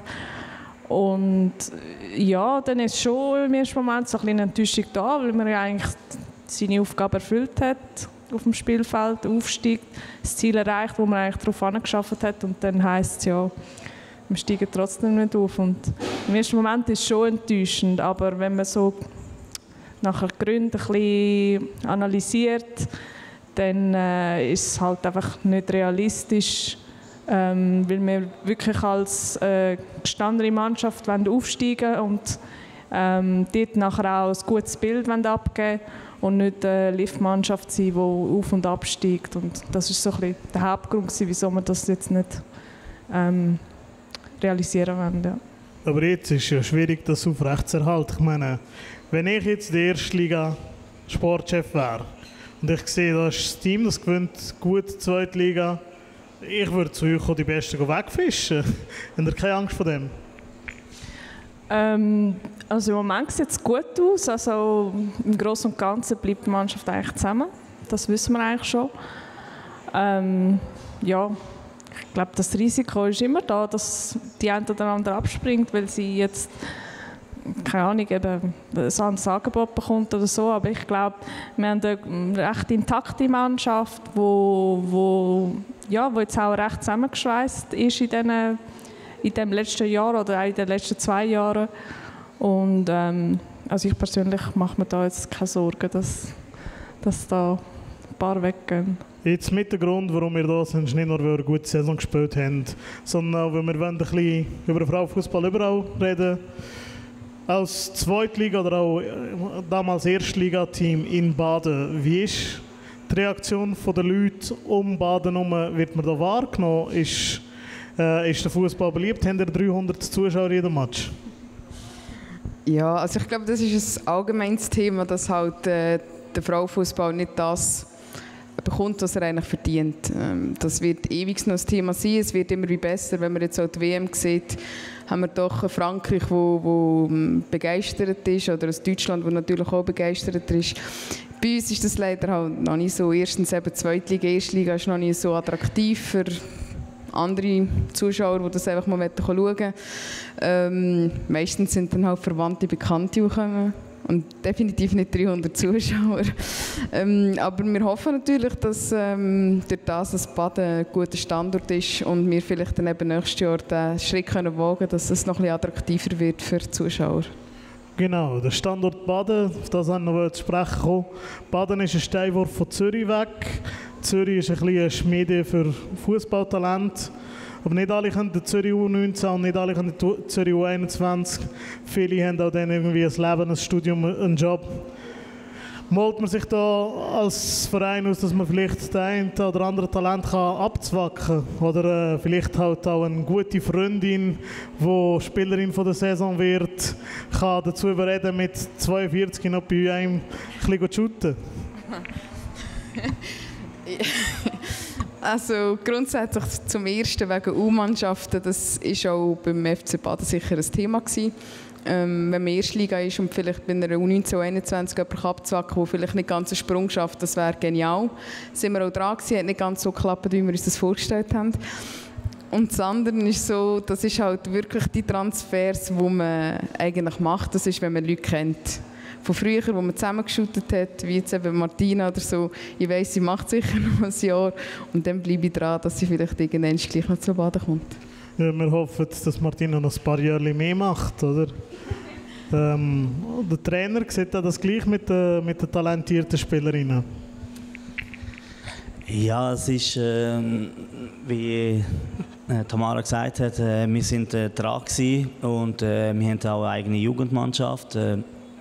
Und ja, dann ist schon im ersten Moment so ein bisschen eine Enttäuschung da, weil man ja eigentlich seine Aufgabe erfüllt hat auf dem Spielfeld, Aufstieg, das Ziel erreicht, wo man eigentlich darauf angeschafft hat und dann heisst es ja, wir steigen trotzdem nicht auf. Und im ersten Moment ist es schon enttäuschend, aber wenn man so nach den Gründen ein bisschen analysiert, dann äh, ist es halt einfach nicht realistisch, ähm, weil wir wirklich als äh, gestandene Mannschaft wollen aufsteigen und ähm, dort nachher auch ein gutes Bild abgeben wollen und nicht eine Liftmannschaft sein, die auf- und absteigt. Und das ist so ein bisschen der Hauptgrund, wieso wir das jetzt nicht ähm, realisieren wollen. Ja. Aber jetzt ist es ja schwierig, das aufrechtzuerhalten. Ich meine, wenn ich jetzt in der ersten Liga Sportchef wäre, und ich sehe, da ist das Team, das gewinnt gut die zweite Liga. Ich würde zu euch auch die Besten wegfischen. Habt ihr keine Angst vor dem? Ähm, also im Moment sieht es gut aus. Also im Großen und Ganzen bleibt die Mannschaft eigentlich zusammen. Das wissen wir eigentlich schon. Ähm, ja, ich glaube, das Risiko ist immer da, dass die eine oder andere abspringt, weil sie jetzt keine Ahnung, eben ein anderes Angebot bekommt oder so, aber ich glaube, wir haben eine recht intakte Mannschaft, wo, wo, ja, wo jetzt auch recht zusammengeschweißt ist in, den, in dem letzten Jahr oder auch in den letzten zwei Jahren. Und ähm, also ich persönlich mache mir da jetzt keine Sorgen, dass, dass da ein paar weggehen. Jetzt mit dem Grund, warum wir da sind, ist nicht nur, weil wir eine gute Saison gespielt haben, sondern auch, weil wir ein bisschen über den Frauenfußball überall reden. Als Zweitliga- oder auch damals Erstligateam in Baden, wie ist die Reaktion der Leute um Baden herum? Wird man da wahrgenommen? Ist, äh, ist der Fußball beliebt? Haben ihr dreihundert Zuschauer jeden Match? Ja, also ich glaube, das ist ein allgemeines Thema, dass halt äh, der Frauenfußball nicht das bekommt, was er eigentlich verdient. Ähm, das wird ewig noch ein Thema sein. Es wird immer besser. Wenn man jetzt auch die W M sieht, haben wir doch ein Frankreich, wo, wo begeistert ist, oder ein Deutschland, das natürlich auch begeistert ist. Bei uns ist das leider halt noch nicht so. Erstens eben Zweitliga, Erstliga ist noch nicht so attraktiv für andere Zuschauer, die das einfach mal schauen wollen. Ähm, meistens sind dann halt Verwandte, Bekannte, die kommen. Und definitiv nicht dreihundert Zuschauer. Ähm, aber wir hoffen natürlich, dass ähm, durch das, dass Baden ein guter Standort ist und wir vielleicht dann eben nächstes Jahr den Schritt können wagen können, dass es noch ein bisschen attraktiver wird für die Zuschauer. Genau, der Standort Baden, auf das haben wir noch zu sprechen gekommen. Baden ist ein Steinwurf von Zürich weg. Zürich ist ein bisschen eine Schmiede für Fußballtalent. Aber nicht alle können den Zürich U neunzehn und nicht alle können den Zürich U einundzwanzig. Viele haben auch dann irgendwie ein Leben, ein Studium, einen Job. Malt man sich da als Verein aus, dass man vielleicht das eine oder andere Talent kann abzwacken kann? Oder äh, vielleicht halt auch eine gute Freundin, die Spielerin von der Saison wird, kann dazu überreden, mit zweiundvierzig noch bei einem ein bisschen zu shooten? Also grundsätzlich zum Ersten wegen U-Mannschaften, das war auch beim F C Baden sicher ein Thema gewesen. Ähm, wenn man Erstliga ist und vielleicht bei einer U neunzehn, U einundzwanzig jemanden abzwacken, der vielleicht nicht ganz einen Sprung schafft, das wäre genial. Da sind wir auch dran gewesen, hat nicht ganz so geklappt, wie wir uns das vorgestellt haben. Und das andere ist so, das ist halt wirklich die Transfers, die man eigentlich macht, das ist, wenn man Leute kennt. Von früher, wo man zusammengeschootet hat, wie jetzt eben Martina oder so, ich weiss, sie macht sicher noch ein Jahr und dann bleibe ich dran, dass sie vielleicht irgendwann gleich noch zu Baden kommt. Ja, wir hoffen, dass Martina noch ein paar Jahre mehr macht, oder? Ähm, der Trainer sieht das gleich mit den, mit den talentierten Spielerinnen? Ja, es ist, äh, wie äh, Tamara gesagt hat, äh, wir sind äh, dran gewesen und äh, wir haben auch eine eigene Jugendmannschaft. Äh,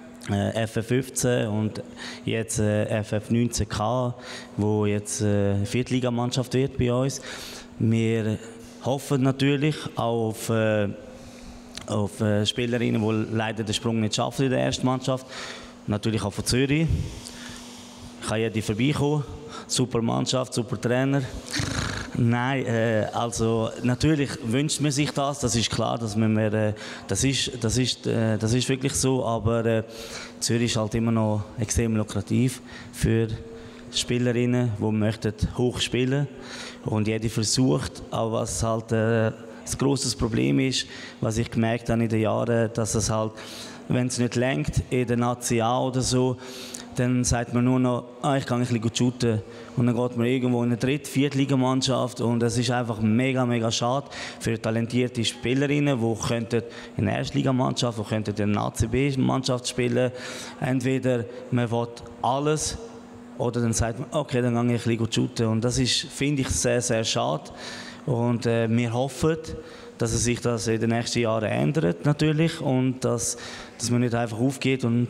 F F fünfzehn und jetzt äh, F F neunzehn K, wo jetzt äh, Viertligamannschaft wird bei uns. Wir hoffen natürlich auch auf, äh, auf äh, Spielerinnen, die leider den Sprung nicht schaffen in der ersten Mannschaft. Natürlich auch von Zürich. Kann jeder vorbeikommen. Super Mannschaft, super Trainer. Nein, äh, also natürlich wünscht man sich das, das ist klar, dass man mehr, äh, das, ist, das, ist, äh, das ist wirklich so, aber äh, Zürich ist halt immer noch extrem lukrativ für Spielerinnen, die möchten hoch spielen und jeder versucht, auch was halt äh, das grosses Problem ist, was ich gemerkt habe in den Jahren, dass es halt, wenn es nicht lenkt in der Nazi A oder so, dann sagt man nur noch, ah, ich kann ein bisschen gut shooten. Und dann geht man irgendwo in eine dritte-, Viertligamannschaft und das ist einfach mega, mega schade für talentierte Spielerinnen, die könnten in der Erstligamannschaft, die könnten in der Nazi B-Mannschaft spielen. Entweder man will alles oder dann sagt man, okay, dann gehe ich ein bisschen gut shooten. Und das ist, finde ich, sehr, sehr schade. Und äh, wir hoffen, dass es sich das in den nächsten Jahren ändert natürlich und dass, dass man nicht einfach aufgeht und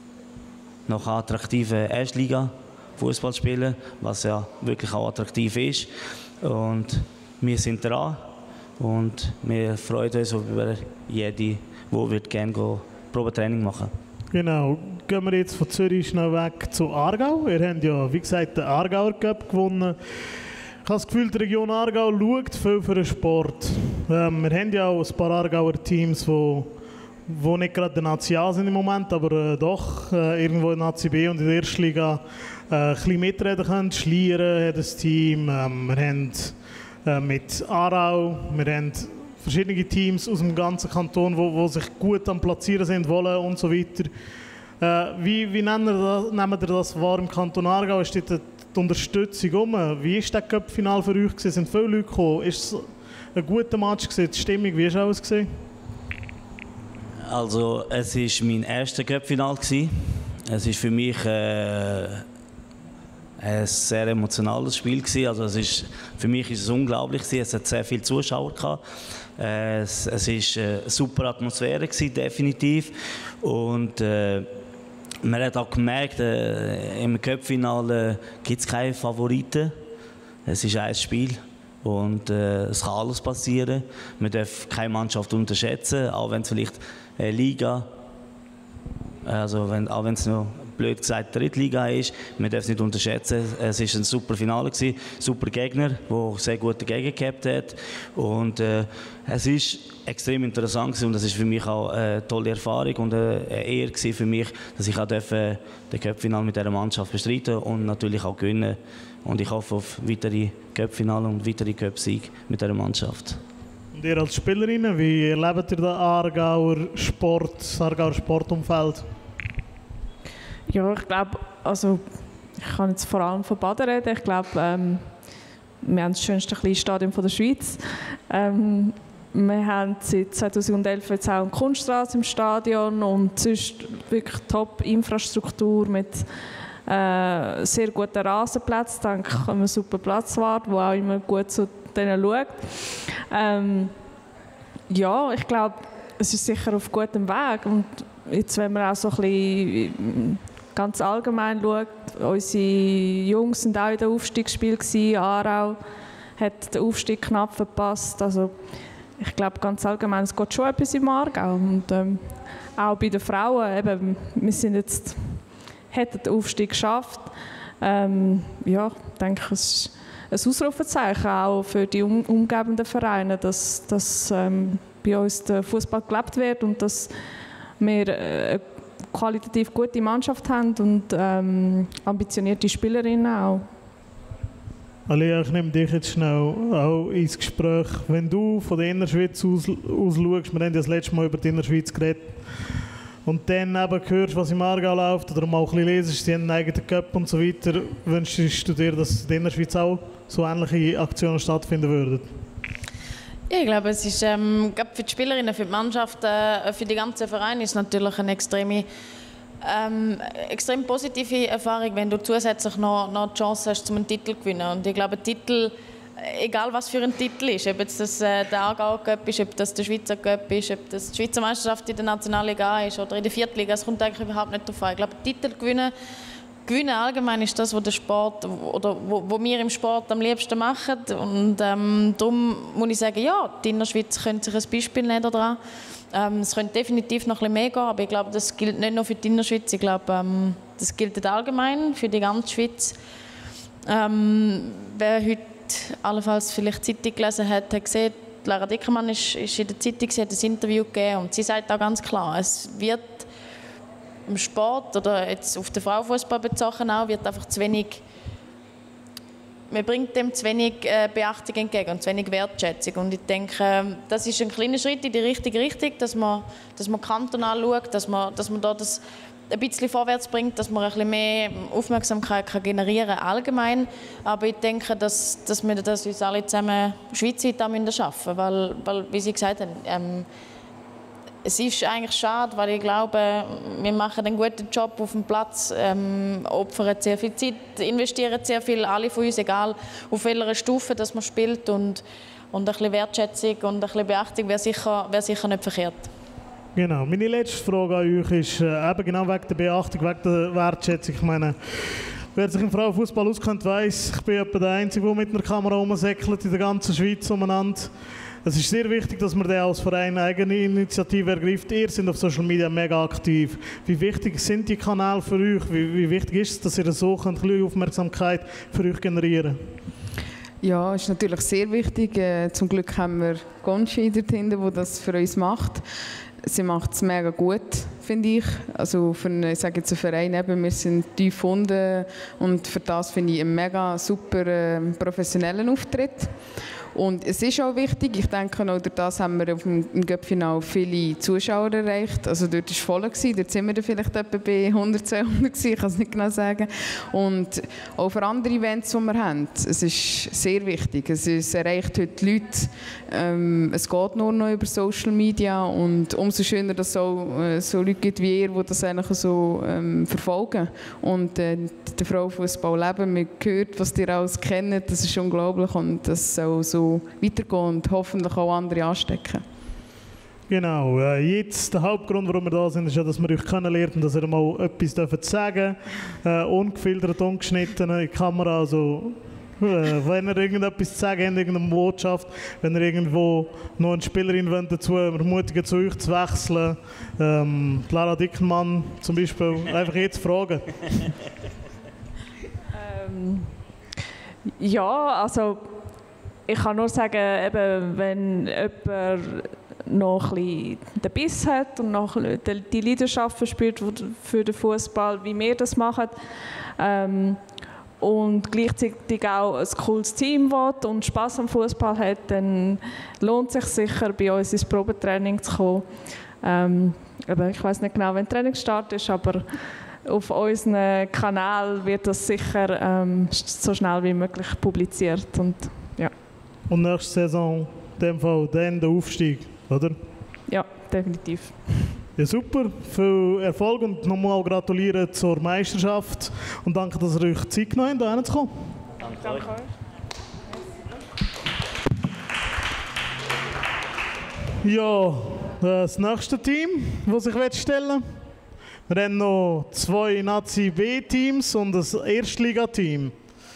noch attraktive Erstliga-Fußball spielen, was ja wirklich auch attraktiv ist. Und wir sind dran und wir freuen uns über jeden, der gerne Probetraining machen will. Genau. Gehen wir jetzt von Zürich schnell weg zu Aargau. Ihr habt ja, wie gesagt, den Aargauer Cup gewonnen. Ich habe das Gefühl, die Region Aargau schaut viel für den Sport. Ähm, wir haben ja auch ein paar Aargauer Teams, die wo nicht gerade der Nazi A sind im Moment, aber äh, doch äh, irgendwo in Nazi B und in der Erstliga äh, ein bisschen mitreden können. Schlieren hat ein Team, ähm, wir haben äh, mit Aarau, wir haben verschiedene Teams aus dem ganzen Kanton, wo, wo sich gut am Platzieren sind wollen und so weiter. Äh, wie wie nennen wir das, nehmen wir das wahr im Kanton Aargau? Ist dort die Unterstützung um? Wie war das Cup-Final für euch? Sind viele Leute gekommen? Ist es ein guter Match gewesen? Die Stimmung, wie war es gesehen? Also es war mein erstes Cup-Final. Es war für mich äh, ein sehr emotionales Spiel gewesen. Also es ist, für mich ist es unglaublich gewesen. Es hat sehr viele Zuschauer gehabt. Äh, es, es ist eine super Atmosphäre gewesen, definitiv. Und äh, man hat auch gemerkt, äh, im Cup-Finale gibt es keine Favoriten. Es ist ein Spiel und äh, es kann alles passieren. Man darf keine Mannschaft unterschätzen, auch wenn es vielleicht eine Liga, also wenn, auch wenn es noch blöd gesagt Drittliga ist, man darf es nicht unterschätzen. Es war ein super Finale gewesen, super Gegner, der sehr gut dagegen gehabt hat. Und äh, es ist extrem interessant gewesen und das ist für mich auch eine tolle Erfahrung und eine Ehre gewesen für mich, dass ich auch darf, äh, den Cup-Finale mit dieser Mannschaft bestreiten und natürlich auch gewinnen. Und ich hoffe auf weitere Cup-Finale und weitere Cup-Siege mit dieser Mannschaft. Und ihr als Spielerinnen, wie erlebt ihr den Aargauer Sport, das Aargauer Sportumfeld? Ja, ich glaube, also ich kann jetzt vor allem von Baden reden. Ich glaube, ähm, wir haben das schönste kleine Stadion der Schweiz. Ähm, wir haben seit zweitausendelf jetzt auch eine Kunststraße im Stadion und sonst wirklich Top-Infrastruktur mit äh, sehr guten Rasenplätzen. Dann haben wir einen super Platzwart, der auch immer gut zu denen schaut. Ähm, ja, ich glaube, es ist sicher auf gutem Weg. Und jetzt, wenn man auch so ein bisschen ganz allgemein schaut, unsere Jungs waren auch in den Aufstiegsspielen. Aarau hat den Aufstieg knapp verpasst. Also, ich glaube ganz allgemein, es geht schon etwas im Aargau. Und ähm, auch bei den Frauen, eben, wir sind jetzt, hätten den Aufstieg geschafft. Ähm, ja, ich denke, es ist ein Ausrufezeichen auch für die um, umgebenden Vereine, dass, dass ähm, bei uns der Fußball gelebt wird und dass wir äh, eine qualitativ gute Mannschaft haben und ähm, ambitionierte Spielerinnen auch. Alia, ich nehme dich jetzt schnell auch ins Gespräch. Wenn du von der Innerschweiz aus, aus schaust, wir haben ja das letzte Mal über die Innerschweiz geredet, und dann eben hörst, was im Aargau läuft, oder mal ein bisschen lesest, sie haben einen eigenen Cup und so weiter, wünschst du dir, dass in der Innerschweiz auch so ähnliche Aktionen stattfinden würden? Ich glaube, es ist ähm, für die Spielerinnen, für die Mannschaft, äh, für die ganzen Vereine ist natürlich eine extreme, ähm, extrem positive Erfahrung, wenn du zusätzlich noch, noch die Chance hast, um einen Titel zu gewinnen. Und ich glaube, Titel, egal was für ein Titel ist, ob jetzt das äh, der Aargauer Cup ist, ob das der Schweizer Cup ist, ob das die Schweizer Meisterschaft in der Nationalliga ist oder in der Viertliga, es kommt eigentlich überhaupt nicht darauf an. Ich glaube, Titel gewinnen, gewinnen allgemein ist das, was der Sport oder wo, wo wir im Sport am liebsten machen. Und ähm, darum muss ich sagen, ja, die Innerschweiz könnte sich ein Beispiel nehmen daran. Ähm, es könnte definitiv noch ein bisschen mehr gehen, aber ich glaube, das gilt nicht nur für die Innerschweiz, ich glaube, ähm, das gilt allgemein für die ganze Schweiz. Ähm, wer heute allenfalls vielleicht die Zeitung gelesen hat, hat gesehen, Lara Dickermann ist, ist in der Zeitung, sie hat ein Interview gegeben und sie sagt auch ganz klar, es wird im Sport oder jetzt auf den Frauenfußball bezogen auch, wird einfach zu wenig, man bringt dem zu wenig äh, Beachtung entgegen und zu wenig Wertschätzung. Und ich denke, das ist ein kleiner Schritt in die richtige Richtung, dass man, dass man kantonal schaut, dass man, dass man da das ein bisschen vorwärts bringt, dass man ein bisschen mehr Aufmerksamkeit kann generieren kann, allgemein. Aber ich denke, dass, dass wir das uns alle zusammen schweizweit schaffen müssen, weil, weil, wie Sie gesagt haben, ähm, es ist eigentlich schade, weil ich glaube, wir machen einen guten Job auf dem Platz, ähm, opfern sehr viel Zeit, investieren sehr viel, alle von uns, egal auf welcher Stufe dass man spielt. Und, und ein bisschen Wertschätzung und ein bisschen Beachtung wäre sicher, wäre sicher nicht verkehrt. Genau, meine letzte Frage an euch ist äh, eben genau wegen der Beachtung, wegen der Wertschätzung. Ich meine, wer sich im Frauenfußball auskennt, weiss, ich bin etwa der Einzige, der mit einer Kamera rumsäckelt in der ganzen Schweiz umeinander. Es ist sehr wichtig, dass man als Verein eine eigene Initiative ergreift. Ihr seid auf Social Media mega aktiv. Wie wichtig sind die Kanäle für euch? Wie, wie wichtig ist es, dass ihr so könnt, ein bisschen Aufmerksamkeit für euch generieren könnt? Ja, ist natürlich sehr wichtig. Äh, zum Glück haben wir Gonchi dort hinten, die das für uns macht. Sie macht es mega gut, finde ich. Also für einen, ich sage jetzt einen Verein, eben, wir sind tief unten und für das finde ich einen mega super äh, professionellen Auftritt. Und es ist auch wichtig, ich denke, auch durch das haben wir auf dem Cup-Final viele Zuschauer erreicht. Also dort war es voll, dort sind wir dann vielleicht etwa bei hundert, zweihundert gewesen, ich kann es nicht genau sagen. Und auch für andere Events, die wir haben, es ist sehr wichtig. Es, es erreicht heute die Leute, ähm, es geht nur noch über Social Media und umso schöner, dass es auch äh, so Leute gibt wie ihr, die das eigentlich so ähm, verfolgen. Und äh, der Frauenfußball leben, man hört, was ihr alles kennt, das ist unglaublich und das soll so weitergehen und hoffentlich auch andere anstecken. Genau, äh, jetzt der Hauptgrund, warum wir da sind, ist ja, dass wir euch kennenlernen und dass ihr mal etwas dürfen sagen dürfen. Äh, ungefiltert, ungeschnitten in die Kamera. Also, äh, wenn ihr irgendetwas zu sagen habt, irgendeine Botschaft, wenn ihr irgendwo noch eine Spielerin wollt, dazu ermutigen, zu euch zu wechseln. Ähm, Lara Dickmann zum Beispiel, einfach jetzt fragen. ähm, ja, also ich kann nur sagen, eben, wenn jemand noch ein bisschen den Biss hat und noch die Leidenschaft verspürt für den Fußball, wie wir das machen, ähm, und gleichzeitig auch ein cooles Team will und Spass am Fußball hat, dann lohnt es sich sicher, bei uns ins Probetraining zu kommen. Ähm, aber ich weiß nicht genau, wann Trainingsstart ist, aber auf unserem Kanal wird das sicher ähm, so schnell wie möglich publiziert. Und, ja. Und nächste Saison, in dem Fall, dann der Aufstieg, oder? Ja, definitiv. Ja, super, viel Erfolg und nochmal gratulieren zur Meisterschaft und danke, dass ihr euch Zeit genommen habt, hierher zu kommen. Danke, Danke euch. Ja, das nächste Team, das sich stellen will. Wir haben noch zwei Nazi-B-Teams und ein Erstligateam.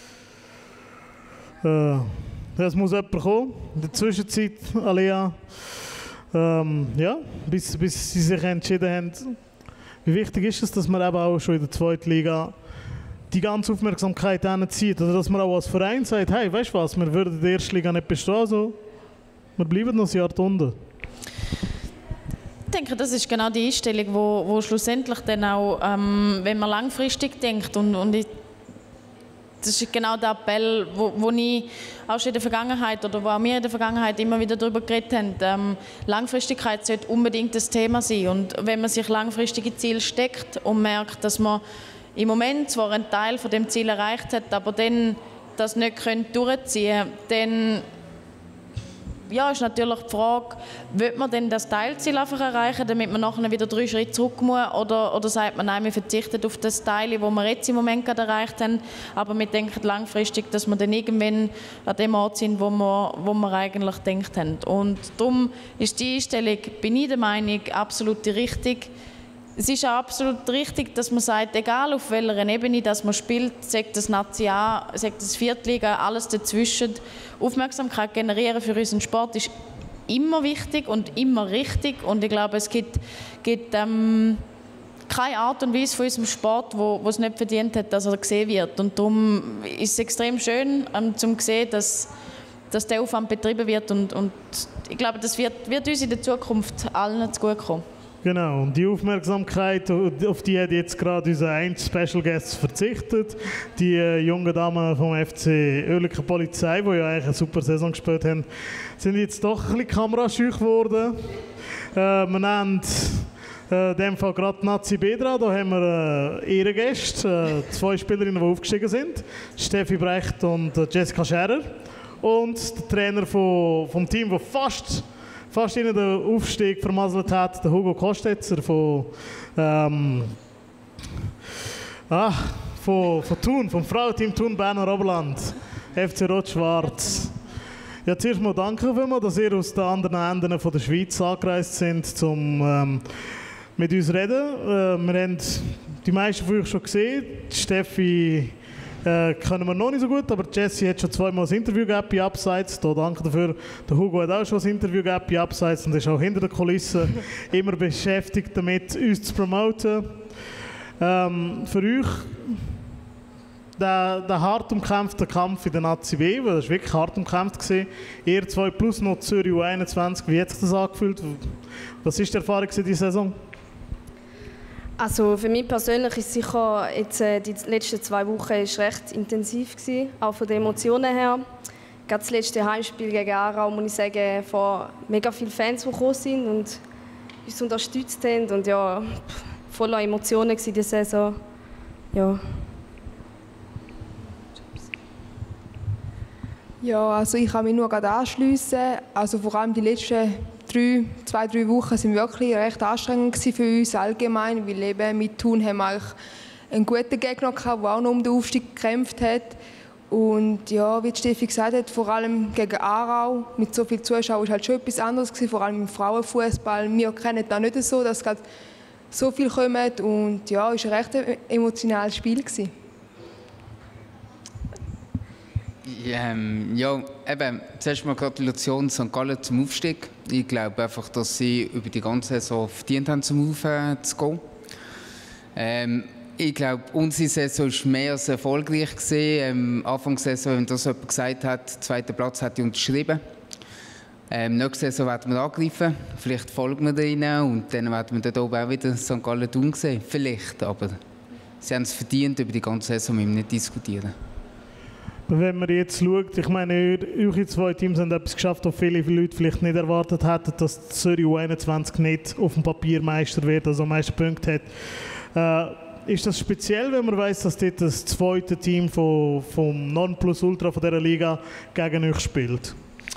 Äh, es muss jemand kommen. In der Zwischenzeit, Alea, ähm, ja, bis, bis sie sich entschieden haben. Wie wichtig ist es, dass man eben auch schon in der zweiten Liga die ganze Aufmerksamkeit hinzieht? Oder dass man auch als Verein sagt, hey, weißt du was, wir würden in der ersten Liga nicht bestehen, also wir bleiben noch ein Jahr unten. Ich denke, das ist genau die Einstellung, wo, wo schlussendlich dann auch, ähm, wenn man langfristig denkt und, und ich, das ist genau der Appell, wo, wo ich auch schon in der Vergangenheit oder wo auch wir in der Vergangenheit immer wieder darüber geredet haben. Ähm, Langfristigkeit sollte unbedingt das Thema sein. Und wenn man sich langfristige Ziele steckt und merkt, dass man im Moment zwar einen Teil von dem Ziel erreicht hat, aber dann das nicht durchziehen können, dann ja, ist natürlich die Frage, will man denn das Teilziel einfach erreichen, damit man nachher wieder drei Schritte zurück muss, oder, oder sagt man, nein, wir verzichten auf das Teil, das wir jetzt im Moment gerade erreicht haben, aber wir denken langfristig, dass wir dann irgendwann an dem Ort sind, wo wir, wo wir eigentlich gedacht haben. Und darum ist die Einstellung, bin ich der Meinung, absolut richtig. Es ist auch absolut richtig, dass man sagt, egal auf welcher Ebene dass man spielt, sagt das Nazi A, sagt das Viertliga, alles dazwischen, Aufmerksamkeit generieren für unseren Sport ist immer wichtig und immer richtig. Und ich glaube, es gibt, gibt ähm, keine Art und Weise von unserem Sport, wo, wo es nicht verdient hat, dass er gesehen wird. Und darum ist es extrem schön, ähm, zu sehen, dass, dass der Aufwand betrieben wird. Und, und ich glaube, das wird, wird uns in der Zukunft allen zugutekommen. Genau, und die Aufmerksamkeit, auf die hat jetzt gerade unser ein Special Guest verzichtet. Die äh, jungen Damen vom F C Oerlikon Polizei, die ja eigentlich eine super Saison gespielt haben, sind jetzt doch ein bisschen kamerascheu geworden. Äh, wir nennen äh, in dem Fall gerade Nazi B dran. Da haben wir äh, Ehrengäste, äh, zwei Spielerinnen, die aufgestiegen sind. Steffi Brecht und äh, Jessica Scherer. Und der Trainer von, vom Team, der fast... fast ihnen den Aufstieg vermasselt hat, der Hugo Kostetzer von, ähm, ah, von, von Thun, vom Frauenteam Thun Berner Oberland, F C Rot-Schwarz. Ja, zuerst mal danke vielmals, dass ihr aus den anderen Enden von der Schweiz angereist sind, um ähm, mit uns zu reden. Äh, wir haben die meisten von euch schon gesehen. Die Steffi Äh, können wir noch nicht so gut, aber Jessie hat schon zweimal ein Interview gegeben bei Abseits. Da danke dafür. Der Hugo hat auch schon ein Interview gegeben bei Abseits und ist auch hinter den Kulissen immer beschäftigt damit, uns zu promoten. Ähm, für euch der, der hart umkämpfte Kampf in der Nazi B, weil das war wirklich hart umkämpft. Ihr zwei plus noch Zürich U einundzwanzig, wie hat sich das angefühlt? Was war die Erfahrung in dieser Saison? Also für mich persönlich ist sicher jetzt, äh, die letzten zwei Wochen ist recht intensiv gewesen, auch von den Emotionen her. gerade das letzte Heimspiel gegen Aarau, muss ich sagen, von mega vielen Fans, die gekommen sind und uns unterstützt haben. Und ja, voller Emotionen war die Saison. Ja. Ja, also ich kann mich nur gerade anschliessen. Also vor allem die letzten drei, zwei, drei Wochen sind wirklich recht anstrengend für uns allgemein, weil eben mit Thun haben wir eigentlich einen guten Gegner gehabt, der auch noch um den Aufstieg gekämpft hat. Und ja, wie Steffi gesagt hat, vor allem gegen Aarau mit so vielen Zuschauern war halt schon etwas anderes gewesen, vor allem im Frauenfußball. Wir kennen das nicht so, dass gerade so viel kommen und ja, es war ein recht emotionales Spiel gewesen. Ähm, ja, eben, zuerst mal Gratulation Sankt Gallen zum Aufstieg. Ich glaube einfach, dass sie über die ganze Saison verdient haben, zum Aufstieg zu gehen. Ähm, ich glaube, unsere Saison war mehr als erfolgreich gewesen. Ähm, Anfang der Saison, wenn das jemand gesagt hat, den zweiten Platz hat ich unterschrieben. Ähm, nächste Saison werden wir angreifen, vielleicht folgen wir ihnen und dann werden wir dort oben auch wieder Sankt Gallen tun sehen. Vielleicht, aber sie haben es verdient, über die ganze Saison mit ihm nicht diskutieren. Wenn man jetzt schaut, ich meine, eure zwei Teams haben etwas geschafft, was viele Leute vielleicht nicht erwartet hätten, dass Zürich U einundzwanzig nicht auf dem Papier Meister wird, also am meisten Punkte hat. Äh, ist das speziell, wenn man weiss, dass dort das zweite Team von, vom Nonplusultra von dieser Liga gegen euch spielt?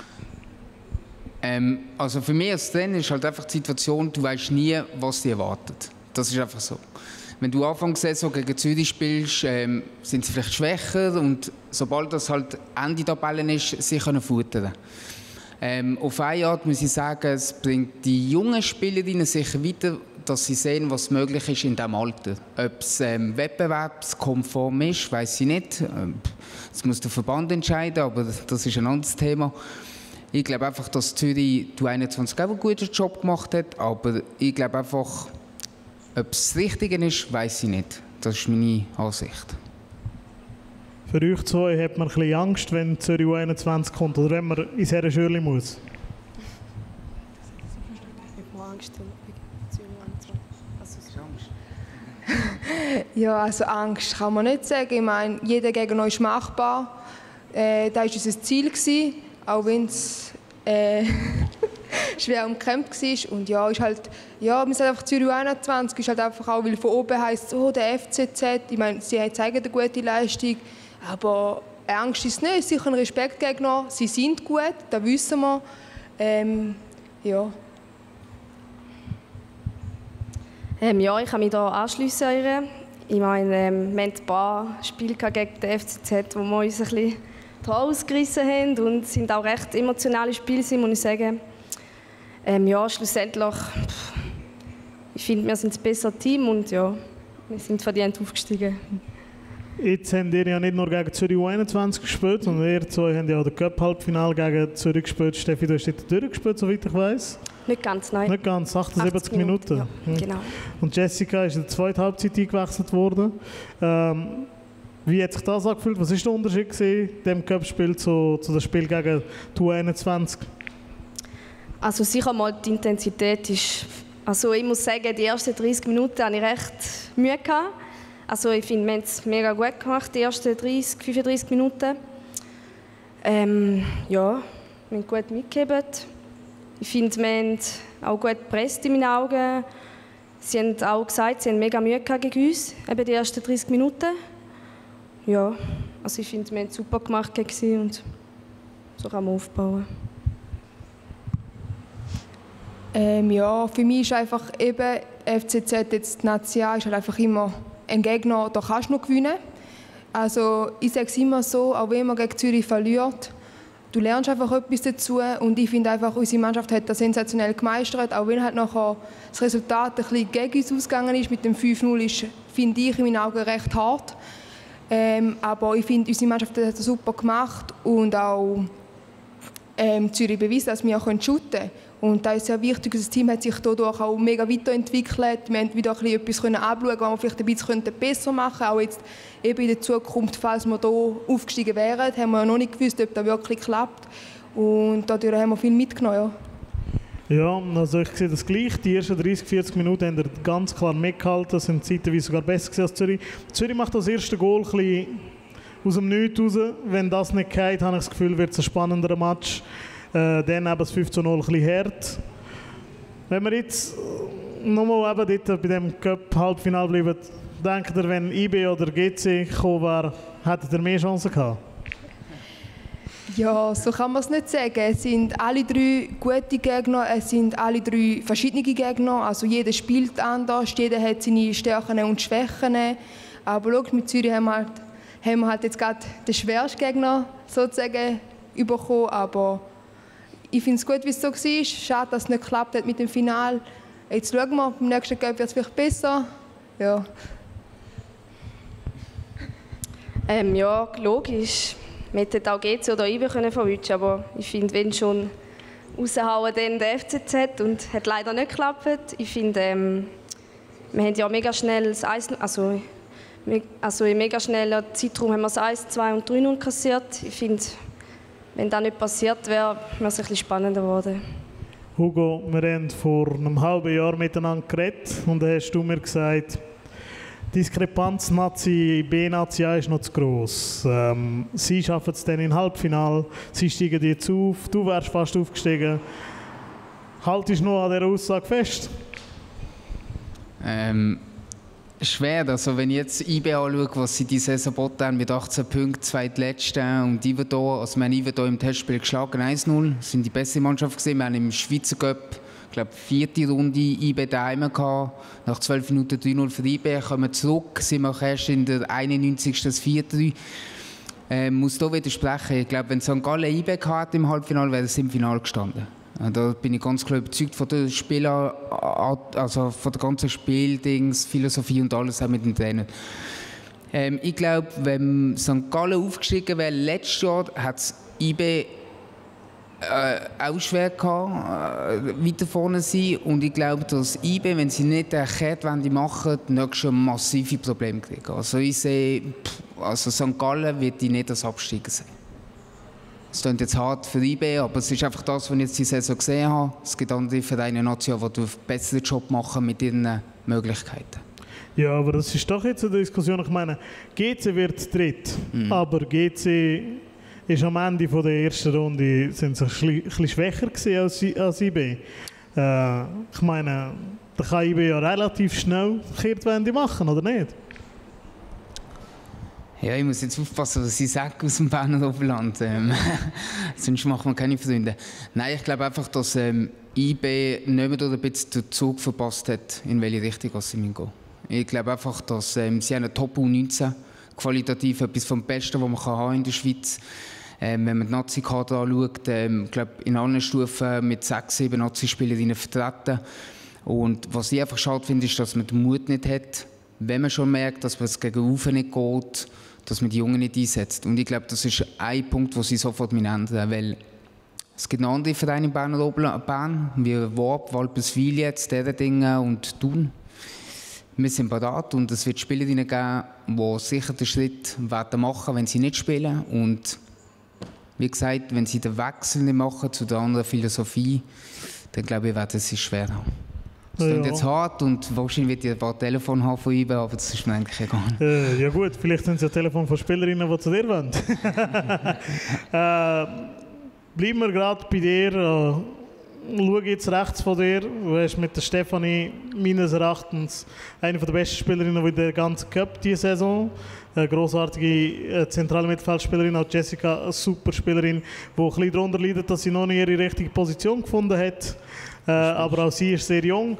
Ähm, also für mich als Trainer ist halt einfach die Situation, du weißt nie, was dich erwartet. Das ist einfach so. Wenn du Anfang der Saison gegen Zürich spielst, ähm, sind sie vielleicht schwächer und sobald das halt Ende der Tabelle ist, sie können futtern. Ähm, auf eine Art muss ich sagen, es bringt die jungen Spielerinnen sicher weiter, dass sie sehen, was möglich ist in diesem Alter. Ob es ähm, wettbewerbskonform ist, weiss ich nicht. Ähm, das muss der Verband entscheiden, aber das ist ein anderes Thema. Ich glaube einfach, dass Zürich U einundzwanzig auch einen guten Job gemacht hat, aber ich glaube einfach, ob es das Richtige ist, weiss ich nicht. Das ist meine Ansicht. Für euch zwei hat man ein bisschen Angst, wenn Zürich U einundzwanzig kommt oder wenn man ins Herrenschürli muss? Ich habe Angst wegen Zürich U einundzwanzig. Ja, also Angst kann man nicht sagen. Ich meine, jeder Gegner ist machbar. Äh, das war unser Ziel gewesen, auch wenn es äh, schwer umkämpft war. Und ja, ist halt, ja, wir sagen einfach Zürich U einundzwanzig ist halt einfach auch, weil von oben heisst, oh, der F C Z. Ich meine, sie zeigen eine gute Leistung, aber Angst ist es nicht. Sicher ein Respektgegner. Sie sind gut, das wissen wir. Ähm, ja. Ähm, ja, ich kann mich hier anschliessen an ihr. Ich meine, ähm, wir hatten ein paar Spiele gegen den F C Z, wo wir uns ein bisschen ausgerissen haben und es sind auch recht emotionale Spiele, muss ich sagen. Ähm, ja, schlussendlich, pff, ich finde, wir sind das bessere Team und ja, wir sind verdient aufgestiegen. Jetzt habt ihr ja nicht nur gegen Zürich U einundzwanzig gespielt, sondern ihr zwei haben ja auch das Cup-Halbfinale gegen Zürich gespielt. Steffi, du hast dort durchgespielt, soweit ich weiss. Nicht ganz, nein. Nicht ganz, achtundsiebzig Minuten. Minuten. Ja, genau. Und Jessica ist in der zweiten Halbzeit eingewechselt worden. Ähm, wie hat sich das angefühlt? Was war der Unterschied in diesem Cup-Spiel zu, zu dem Spiel gegen die U einundzwanzig? Also sicher mal die Intensität ist... Also ich muss sagen, die ersten dreißig Minuten hatte ich recht Mühe gehabt. Also ich finde, wir haben es mega gut gemacht, die ersten dreißig, fünfunddreißig Minuten. Ähm, ja, wir haben gut mitgegeben. Ich finde, wir haben auch gut gepresst in meinen Augen. Sie haben auch gesagt, sie haben mega Mühe gehabt gegen uns, eben die ersten dreißig Minuten. Ja, also ich finde, wir haben es super gemacht gegen sie und so kann man aufbauen. Ähm, ja, für mich ist einfach eben F C Z, jetzt die Natia, ist halt einfach immer ein Gegner, da kannst du noch gewinnen. Also ich sage es immer so, auch wenn man gegen Zürich verliert, du lernst einfach etwas dazu und ich finde einfach, unsere Mannschaft hat das sensationell gemeistert, auch wenn halt nachher das Resultat ein bisschen gegen uns ausgegangen ist, mit dem fünf null ist, finde ich in meinen Augen recht hart. Ähm, aber ich finde, unsere Mannschaft hat das super gemacht und auch ähm, Zürich bewiesen, dass wir auch shooten können. Und das ist sehr wichtig. Das Team hat sich dadurch auch mega weiterentwickelt. Wir haben wieder ein bisschen etwas anschauen, was wir vielleicht ein bisschen besser machen könnten. Auch jetzt eben in der Zukunft, falls wir hier aufgestiegen wären, haben wir ja noch nicht gewusst, ob das wirklich klappt. Und dadurch haben wir viel mitgenommen. Ja. Ja, also ich sehe das gleich. Die ersten dreißig, vierzig Minuten haben wir ganz klar mitgehalten, sind zeitweise sogar besser als Zürich. Zürich macht das erste Goal ein bisschen, aus dem Nichts raus. Wenn das nicht geht, habe ich das Gefühl, wird es ein spannenderer Match. Äh, dann eben das fünf zu null ein bisschen hart. Wenn wir jetzt nochmal eben dort bei dem Cup-Halbfinale bleiben, denkt ihr, wenn I B oder G C gekommen wäre, hättet ihr mehr Chancen gehabt? Ja, so kann man es nicht sagen. Es sind alle drei gute Gegner, es sind alle drei verschiedene Gegner. Also jeder spielt anders, jeder hat seine Stärken und Schwächen. Aber schau, mit Zürich haben wir halt, haben wir halt jetzt gerade den schwersten Gegner sozusagen bekommen. Aber ich finde es gut, wie es so war. Schade, dass es nicht geklappt hat mit dem Finale. Jetzt schauen wir, beim nächsten Cup wird es vielleicht besser. Ja. Ähm, ja, logisch. Wir hätten auch G C oder I B können verwünschen, aber ich finde, wenn schon raushauen, dann der F C Z und hat leider nicht geklappt. Ich finde, ähm, wir haben ja mega schnell das eins, also, also in mega schneller Zeitraum haben wir das eins, zwei und drei null kassiert. Ich finde, wenn das nicht passiert wäre, wäre es ein bisschen spannender geworden. Hugo, wir haben vor einem halben Jahr miteinander geredet und da hast du mir gesagt, die Diskrepanz Nazi B, Nazi A ist noch zu gross. Ähm, sie schaffen es dann im Halbfinale, sie steigen jetzt auf, du wärst fast aufgestiegen. Haltest du noch an dieser Aussage fest? Ähm, schwer, also wenn ich jetzt I B anschaue, was sie diese Saison geboten haben, mit achtzehn Punkten, zweitletzten und Iverdor, also wir haben Iverdor im Testspiel geschlagen, eins null, das sind die beste Mannschaft gesehen. Wir haben im Schweizer Cup, ich glaube, vierte Runde I B daheim gehabt. Nach zwölf Minuten drei null für I B. Kommen zurück, sind wir auch erst in der einundneunzigsten das vier drei. Ich äh, muss hier widersprechen. Ich glaube, wenn Sankt Gallen I B gehabt im Halbfinale, wäre es im Finale gestanden. Da bin ich ganz klar überzeugt von der Spieler, also von der ganzen Spieldings, Philosophie und alles auch mit dem Trainer. Ähm, ich glaube, wenn Sankt Gallen aufgestiegen wäre, letztes Jahr hat es I B Äh, auch schwer gehabt, äh, weiter vorne sein. Und ich glaube, dass I B, wenn sie nicht eine Kehrtwende machen, nächstes Jahr massive Probleme kriegen. Also ich sehe, also Sankt Gallen wird ich nicht als Absteiger sehen. Es klingt jetzt hart für I B, aber es ist einfach das, was ich jetzt die Saison gesehen habe. Es gibt andere Vereine Nation, die einen besseren Job machen mit ihren Möglichkeiten. Ja, aber das ist doch jetzt eine Diskussion. Ich meine, G C wird dritt, mhm. aber G C ist am Ende von der ersten Runde sind sie ein bisschen schwächer als, als I B. Äh, ich meine, da kann I B ja relativ schnell Kehrtwende machen, oder nicht? Ja, ich muss jetzt aufpassen, was ich sage aus dem Berner Oberland. Ähm, sonst machen wir keine Freunde. Nein, ich glaube einfach, dass ähm, I B nicht mehr ein bisschen den Zug verpasst hat, in welche Richtung sie gehen müssen. Ich glaube einfach, dass ähm, sie eine Top U neunzehn, qualitativ etwas vom Besten, was man haben in der Schweiz. Ähm, wenn man die Nazi-Kader anschaut, ähm, glaube in allen Stufen mit sechs, sieben Nazi-Spielerinnen vertreten. Und was ich einfach schade finde, ist, dass man den Mut nicht hat, wenn man schon merkt, dass es gegen Ufer nicht geht, dass man die Jungen nicht einsetzt. Und ich glaube, das ist ein Punkt, den sie sofort ändern müssen, weil es gibt noch andere Vereine in Berner Oberland, Bern, wie Worp, Walperswil jetzt, Derdingen und Thun. Wir sind bereit und es wird Spielerinnen geben, die sicher den Schritt werden machen, wenn sie nicht spielen. Und wie gesagt, wenn sie den Wechsel nicht machen zu der anderen Philosophie, dann glaube ich, werden sie es schwer haben. Das klingt ja jetzt hart und wahrscheinlich wird ich ein paar Telefone haben von ihm, aber das ist mir eigentlich egal. Äh, ja gut, vielleicht sind es ja Telefon von Spielerinnen, die zu dir wollen. äh, bleiben wir gerade bei dir. Äh, schau jetzt rechts von dir. Du hast mit der Stefanie meines Erachtens eine der besten Spielerinnen in der ganzen Cup diese Saison. Eine grossartige äh, zentrale Mittelfeldspielerin, auch Jessica, eine super Spielerin, die ein bisschen darunter leidet, dass sie noch nicht ihre richtige Position gefunden hat. Äh, aber auch sie ist sehr jung.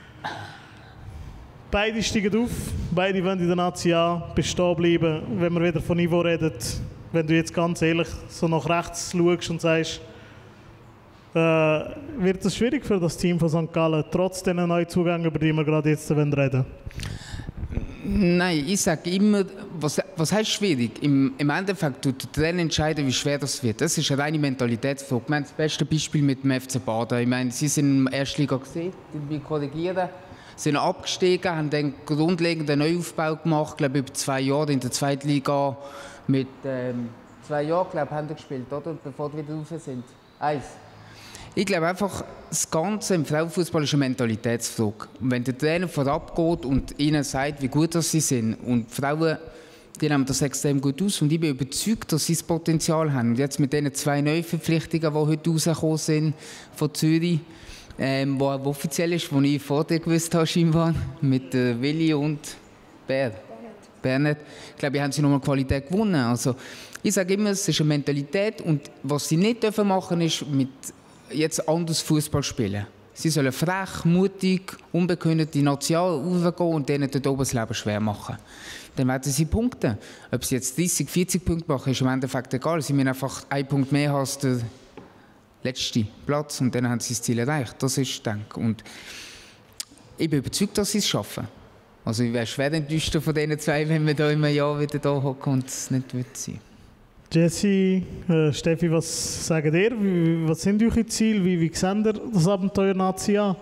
Beide steigen auf, beide wollen in der Nazi A bestehen bleiben. Wenn wir wieder von Niveau reden, wenn du jetzt ganz ehrlich so nach rechts schaust und sagst, äh, wird es schwierig für das Team von Sankt Gallen, trotz den neuen Zugängen, über die wir gerade jetzt reden wollen? Nein, ich sage immer, was, was heißt schwierig? Im, Im Endeffekt tut der Trainer entscheiden, wie schwer das wird. Das ist eine reine Mentalitätsfrage. Wir haben das beste Beispiel mit dem F C Baden. Ich meine, sie sind in der ersten Liga gesehen, die korrigieren, sind abgestiegen, haben dann grundlegenden Neuaufbau gemacht, glaube ich, über zwei Jahre in der zweiten Liga. Mit ähm, zwei Jahren, glaube ich, haben sie gespielt, oder? Bevor sie wieder rauf sind. Eins. Ich glaube einfach, das Ganze im Frauenfußball ist eine Mentalitätsfrage. Und wenn der Trainer vorab geht und ihnen sagt, wie gut das sie sind, und die Frauen die nehmen das extrem gut aus und ich bin überzeugt, dass sie das Potenzial haben. Und jetzt mit diesen zwei Neuverpflichtungen, die heute rausgekommen sind von Zürich, ähm, wo offiziell ist, wo ich vor dir gewusst habe, scheinbar, mit äh, Willi und Bär. Bernhard. Ich glaube, haben sie nochmal Qualität gewonnen. Also, ich sage immer, es ist eine Mentalität und was sie nicht dürfen machen, ist mit jetzt anders Fußball spielen. Sie sollen frech, mutig, unbekümmert in National raufgehen und denen dort oben das Leben schwer machen. Dann werden sie punkten. Ob sie jetzt dreißig, vierzig Punkte machen, ist im Endeffekt egal. Sie müssen einfach einen Punkt mehr haben als der letzte Platz und dann haben sie das Ziel erreicht. Das ist, denke ich. Und ich bin überzeugt, dass sie es schaffen. Also ich wäre schwer enttäuscht von diesen zwei, wenn wir da im Jahr wieder da hocken und es nicht wird sein. Jesse, äh, Steffi, was sagt ihr? Wie, was sind eure Ziele? Wie, wie seht ihr das Abenteuer Nazi an?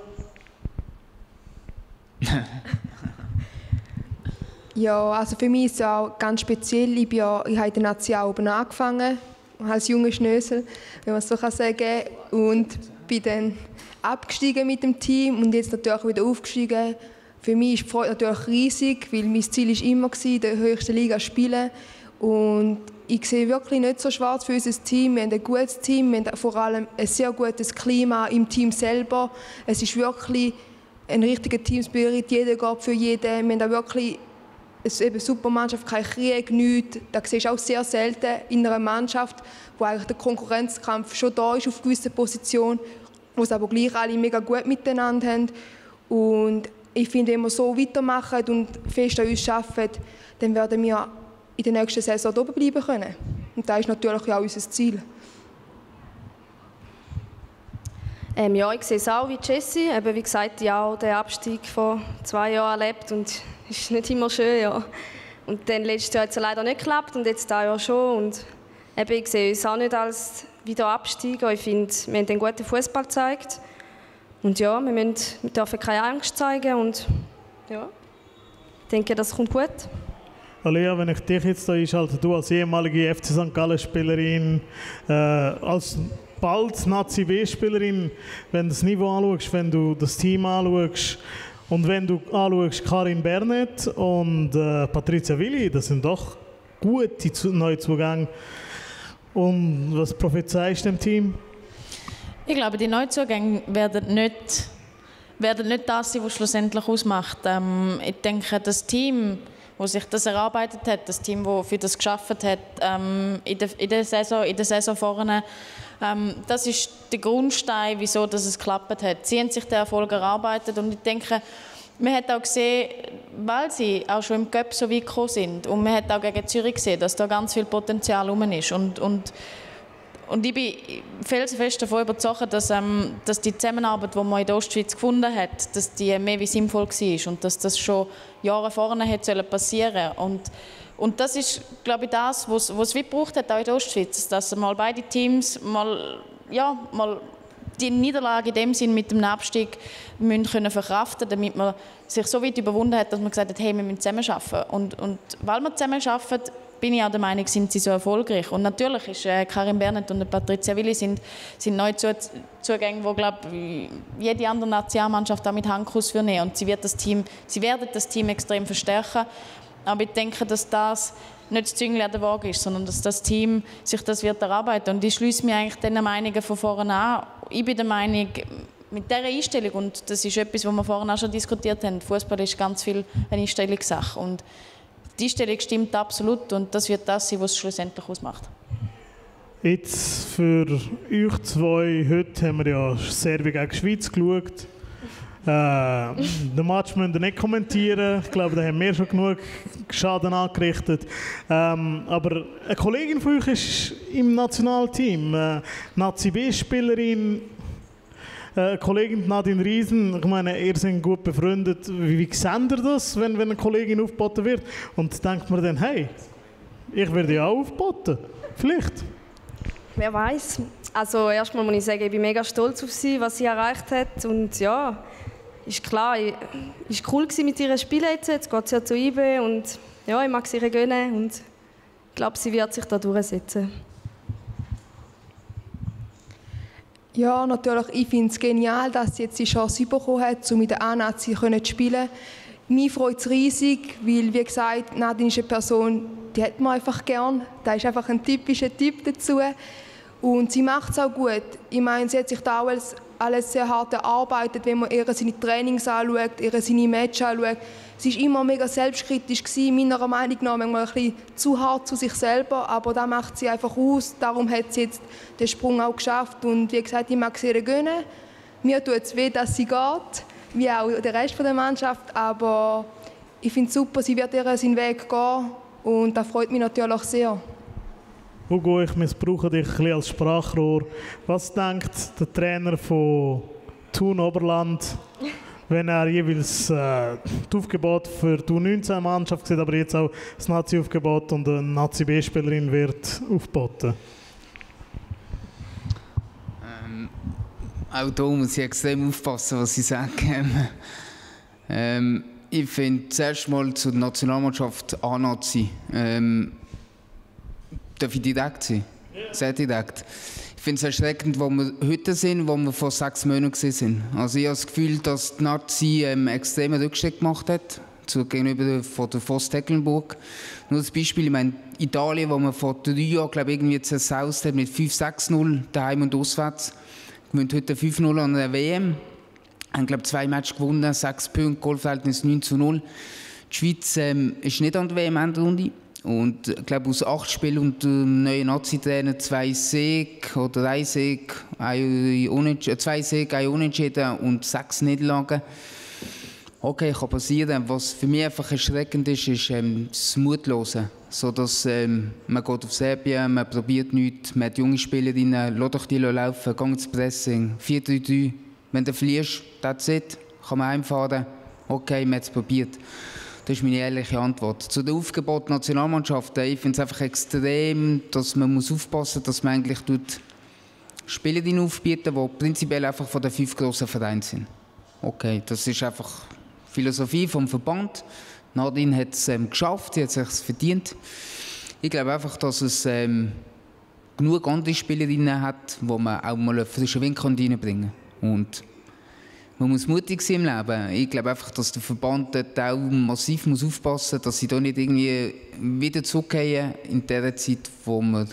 Ja, also für mich ist es auch ganz speziell. Ich, bin ja, ich habe in der Nazi auch oben angefangen, als junger Schnösel, wenn man es so sagen kann. Und bin dann abgestiegen mit dem Team und jetzt natürlich wieder aufgestiegen. Für mich ist die Freude natürlich riesig, weil mein Ziel war immer, in der höchsten Liga zu spielen. Und ich sehe wirklich nicht so schwarz für unser Team. Wir haben ein gutes Team, wir haben vor allem ein sehr gutes Klima im Team selber. Es ist wirklich ein richtiger Teamspirit, jeder geht für jeden. Wir haben auch wirklich eine super Mannschaft, kein Krieg, nichts. Das siehst du auch sehr selten in einer Mannschaft, wo eigentlich der Konkurrenzkampf schon da ist auf gewissen Positionen, wo es aber gleich alle mega gut miteinander haben. Und ich finde, wenn wir so weitermachen und fest an uns arbeiten, dann werden wir in der nächsten Saison oben bleiben können. Und das ist natürlich auch unser Ziel. Ähm, ja, ich sehe es auch wie Jessie. Eben, wie gesagt, ich habe auch den Abstieg vor zwei Jahren erlebt und es ist nicht immer schön. Ja. Und dann letztes Jahr hat es leider nicht geklappt und jetzt dieses Jahr schon. Und eben, ich sehe uns auch nicht als wieder Abstieg. Ich finde, wir haben einen guten Fußball gezeigt. Und ja, wir, müssen, wir dürfen keine Angst zeigen und ja, ich denke, das kommt gut. Alea, wenn ich dich jetzt da einschalte, du als ehemalige F C Sankt Gallen-Spielerin, äh, als bald Nazi-B-Spielerin, wenn du das Niveau anschaust, wenn du das Team anschaust und wenn du anschaust Karin Bernet und äh, Patricia Willi, das sind doch gute Neuzugänge. Und was prophezeist du dem Team? Ich glaube, die Neuzugänge werden nicht, werden nicht das sein, was schlussendlich ausmacht. Ähm, ich denke, das Team, das sich das erarbeitet hat, das Team, das für das geschafft hat, ähm, in, der, in der Saison, in der Saison vorne, ähm, das ist der Grundstein, wieso dass es geklappt hat. Sie haben sich den Erfolg erarbeitet und ich denke, man hat auch gesehen, weil sie auch schon im Cup so weit gekommen sind und man hat auch gegen Zürich gesehen, dass da ganz viel Potenzial rum ist. Und, und Und ich bin felsenfest davon überzeugt, dass, ähm, dass die Zusammenarbeit, die man in der Ostschweiz gefunden hat, dass die mehr wie sinnvoll war und dass das schon Jahre vorne hätte passieren sollen. Und, und das ist, glaube ich, das, was es wie gebraucht hat, auch in der Ostschweiz, dass mal beide Teams mal, ja, mal die Niederlage in dem Sinn mit dem Abstieg müssen können verkraften, damit man sich so weit überwunden hat, dass man gesagt hat, hey, wir müssen zusammen arbeiten. Und, und weil wir zusammen arbeiten, bin ich auch der Meinung, sind sie so erfolgreich. Und natürlich ist äh, Karin Bernet und Patricia Willi sind, sind neue Zugänge, die, glaube ich, jede andere Nationalmannschaft auch mit Handkuss für nehmen. Und sie, wird das Team, sie werden das Team extrem verstärken. Aber ich denke, dass das nicht das Zünglein an der Waage ist, sondern dass das Team sich das wird erarbeiten. Und ich schließe mich eigentlich den Meinungen von vorne an. Ich bin der Meinung, mit dieser Einstellung, und das ist etwas, was wir vorhin auch schon diskutiert haben, Fußball ist ganz viel eine Einstellungssache. Und die Einstellung stimmt absolut und das wird das sein, was es schlussendlich ausmacht. Jetzt für euch zwei, heute haben wir ja Serbien gegen die Schweiz geschaut. Äh, den Match müssen wir nicht kommentieren. Ich glaube, da haben wir schon genug Schaden angerichtet. Ähm, aber eine Kollegin von euch ist im Nationalteam, äh, Nazi-B-Spielerin, äh, Kollegin Nadine Riesen. Ich meine, ihr seid gut befreundet. Wie, wie seht ihr das, wenn, wenn eine Kollegin aufgeboten wird? Und denkt man dann, hey, ich werde ja auch aufgeboten. Vielleicht. Wer weiß. Also erstmal muss ich sagen, ich bin mega stolz auf sie, was sie erreicht hat. Und ja, ist klar, es war cool mit ihr Spielen jetzt. Jetzt geht sie ja zu I B und ja, ich mag sie ihr gönnen und ich glaube, sie wird sich da durchsetzen. Ja, natürlich. Ich finde es genial, dass sie jetzt die Chance bekommen hat, um mit der A-Nazi zu spielen. Mich freut es riesig, weil, wie gesagt, Nadine ist eine Person, die hat man einfach gern. Da ist einfach ein typischer Typ dazu. Und sie macht es auch gut. Ich meine, sie hat sich da alles, alles sehr hart erarbeitet, wenn man ihr seine Trainings anschaut, ihr seine Matches anschaut. Sie war immer mega selbstkritisch gewesen, meiner Meinung nach manchmal ein bisschen zu hart zu sich selber, aber das macht sie einfach aus. Darum hat sie jetzt den Sprung auch geschafft. Und wie gesagt, ich mag sie ihr gönnen. Mir tut es weh, dass sie geht, wie auch der Rest der Mannschaft. Aber ich finde es super, sie wird ihren Weg gehen. Und das freut mich natürlich sehr. Hugo, ich missbrauche dich ein bisschen als Sprachrohr. Was denkt der Trainer von Thun Oberland, wenn er jeweils äh, das Aufgebot für die U neunzehn-Mannschaft sieht, aber jetzt auch das Nazi-Aufgebot und eine Nazi-B-Spielerin wird aufgeboten? Ähm, auch da muss ich extrem aufpassen, was ich sage. ähm, ich finde zuerst mal zur Nationalmannschaft A-Nazi. Ähm, Darf ich direkt sein? Ja. Sehr direkt. Ich finde es erschreckend, wo wir heute sind, wo wir vor sechs Monaten sind. Also ich habe das Gefühl, dass die Nazi ähm, extremen Rückschritt gemacht hat, zu, gegenüber von der Forst Tecklenburg. Nur das Beispiel, ich meine, Italien, wo man vor drei Jahren, glaube ich, irgendwie zersaust hat mit fünf sechs null, daheim und auswärts, gewinnt heute fünf null an der W M. Haben, glaube ich, zwei Matches gewonnen, sechs Punkte, Goalverhältnis neun zu null. Die Schweiz ähm, ist nicht an der W M-Endrunde. Und ich glaube, aus acht Spielen und dem neuen Nazi-Trainer zwei Siege oder ein Sieg, ein Unentschieden, zwei Siege, ein Unentschieden und sechs Niederlagen. Okay, kann passieren. Was für mich einfach erschreckend ist, ist ähm, das Mutlose. So dass, ähm, man geht auf Serbien, man probiert nichts, man hat junge Spielerinnen, lass doch die laufen, geh ins Pressing, vier drei drei. Wenn du verlierst, that's it, kann man heimfahren. Okay, man hat es probiert. Das ist meine ehrliche Antwort. Zu der Aufgebot der Nationalmannschaft. Ich finde es einfach extrem, dass man muss aufpassen muss, dass man eigentlich Spielerinnen aufbieten, die prinzipiell einfach von den fünf grossen Vereinen sind. Okay, das ist einfach Philosophie vom Verband. Nadine hat es ähm, geschafft, sie hat es sich verdient. Ich glaube einfach, dass es ähm, genug andere Spielerinnen hat, wo man auch mal einen frischen Wind reinbringen kann. Und man muss mutig sein im Leben. Ich glaube einfach, dass der Verband dort auch massiv muss aufpassen muss, dass sie da nicht irgendwie wieder zurückgehen in der Zeit, wo wir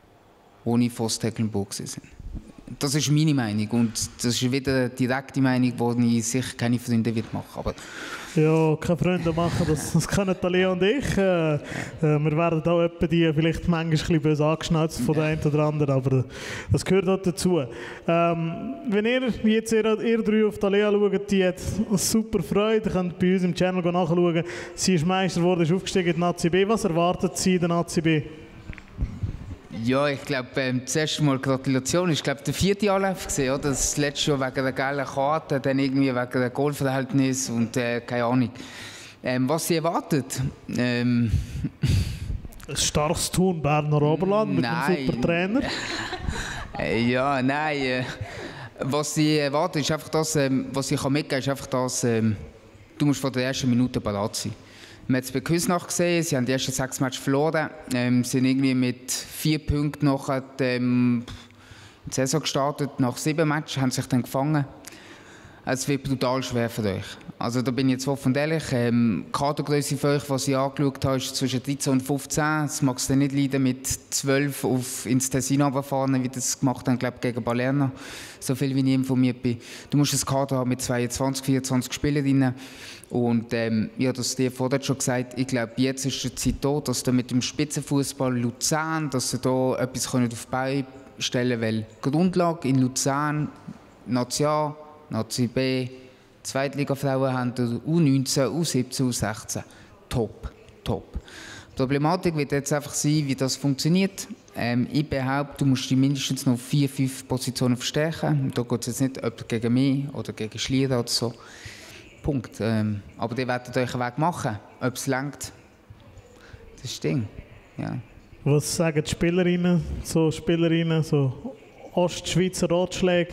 ohne Forst Tecklenburg sind. Das ist meine Meinung und das ist wieder eine direkte Meinung, wo ich sicher keine Freunde machen will. Ja, keine Freunde machen, das, das können Talia und ich. Äh, äh, wir werden auch etwa die vielleicht manchmal ein bisschen böse angeschnauzt von der einen oder anderen, aber das gehört auch dazu. Ähm, wenn ihr jetzt ihr, ihr drei auf Talia schaut, die hat super Freude, ihr könnt bei uns im Channel nachschauen. Sie ist Meister geworden, ist aufgestiegen in die Nazi B. Was erwartet sie in der Nazi B? Ja, ich glaube, ähm, zuerst mal Gratulation. Ich glaube, der vierte Anlauf gesehen, oder? Das letzte Jahr wegen der gelben Karte, dann irgendwie wegen dem Goalverhältnis und äh, keine Ahnung. Ähm, was sie erwartet? Ähm, Ein starkes Thun Berner Oberland mit nein. einem super Trainer. äh, ja, nein. Äh, was sie erwartet, ist einfach das, ähm, was ich mitgeben kann, ist einfach das, ähm, du musst von der ersten Minute parat sein. Wir haben es bei Küsnacht gesehen, sie haben die ersten sechs Matches verloren, ähm, sind irgendwie mit vier Punkten nachher ähm, die Saison gestartet. Nach sieben Matches haben sie sich dann gefangen. Es wird brutal schwer für euch. Also da bin ich jetzt offen und ehrlich. Ähm, die Kadergröße für euch, was ich angeschaut habe, ist zwischen dreizehn und fünfzehn. Das mag es dann nicht leiden, mit zwölf auf ins Tessin runterfahren, wie das gemacht haben, glaube ich, gegen Balerna. So viel, wie ich informiert bin. Du musst ein Kader haben mit zweiundzwanzig, vierundzwanzig Spielerinnen. Und ähm, ich habe das dir vorher schon gesagt, ich glaube, jetzt ist die Zeit da, dass du mit dem Spitzenfußball Luzern, dass sie da etwas auf die Beine stellen können. Weil die Grundlage in Luzern, Nazi A, Nazi B, Zweitliga-Frauen haben U neunzehn, U siebzehn, U sechzehn. Top, top. Die Problematik wird jetzt einfach sein, wie das funktioniert. Ähm, ich behaupte, du musst dich mindestens noch vier, fünf Positionen verstärken. Da geht es jetzt nicht ob gegen mich oder gegen Schlieren oder so. Punkt. Ähm, aber ihr werdet euch einen Weg machen. Ob es reicht, das ist das Ding. Ja. Was sagen die Spielerinnen, so Spielerinnen, so Ostschweizer Ratschläge?